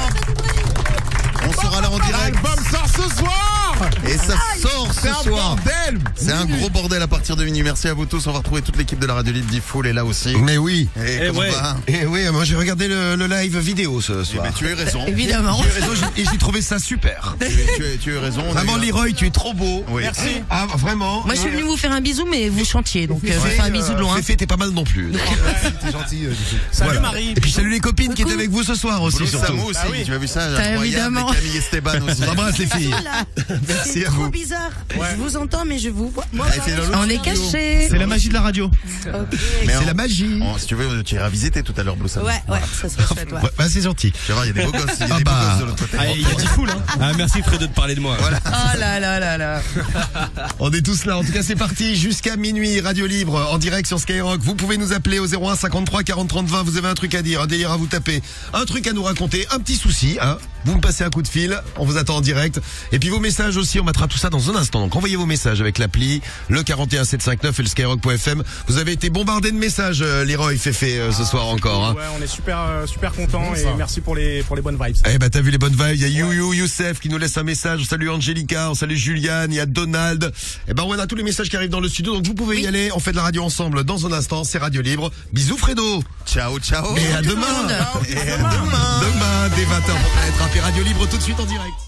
On sera là en direct. L'album sort ce soir. Et ça sort ce C'est un soir. bordel. C'est un gros bordel à partir de minuit. Merci à vous tous. On va retrouver toute l'équipe de la Radio Libre. Diffoul est là aussi. Mais oui. Et comment va? Et oui, moi j'ai regardé le live vidéo ce Eh soir. ben, tu as eu raison. Évidemment. Tu as raison, et j'ai trouvé ça super. Tu as eu raison. On a Vraiment, eu un- Leroy, tu es trop beau. Oui. Merci. Ah, vraiment. Moi, je suis venue vous faire un bisou, mais vous chantiez, donc je vous fais un bisou de loin. Féfé, t'es pas mal non plus. Donc, T'es gentil. Salut voilà. Marie. Et puis salut les copines qui étaient avec vous ce soir aussi, Bruno surtout. Samo aussi. Ah oui. Tu as vu ça? T'as Incroyable. évidemment. Et Camille Esteban aussi. On embrasse les filles. C'est Merci à trop vous. bizarre. Je vous entends, mais je vous vois. Ah, et c'est dans l'autre On est studio. cachés. C'est la magie de la radio. Mais C'est la magie. Si tu veux, tu iras visiter tout à l'heure, Blue Sam. Ouais, ça serait chouette, ouais. Ouais, bah, c'est gentil. Tu vas voir, il y a des beaux gosses. Il y a Ah des beaux bah. gosses de l'autre côté. Ah, il y a Diffoul, hein. Ah, merci Fredo de parler de moi. Voilà. Oh là là là là. On est tous là. En tout cas, c'est parti jusqu'à minuit. Radio Libre en direct sur Skyrock. Vous pouvez nous appeler au 01 53 40 30 20. Vous avez un truc à dire, un délire à vous taper, un truc à nous raconter, un petit souci, hein. Vous me passez un coup de fil. On vous attend en direct. Et puis vos messages aussi. On mettra tout ça dans un instant. Donc envoyez vos messages avec l'appli, le 41759 et le skyrock.fm. Vous avez été bombardé de messages, Leroy Féfé, ce soir encore, hein. Ouais, on est super contents et merci pour les bonnes vibes. Eh ben t'as vu les bonnes vibes, il y a Youssef qui nous laisse un message, salut Angelica, salut Juliane, il y a Donald. Eh ben on a tous les messages qui arrivent dans le studio, donc vous pouvez y aller, on fait de la radio ensemble dans un instant, c'est Radio Libre. Bisous Fredo. Ciao, ciao. Et à demain. Et à demain dès 20h pour Planète Rap et Radio Libre tout de suite en direct.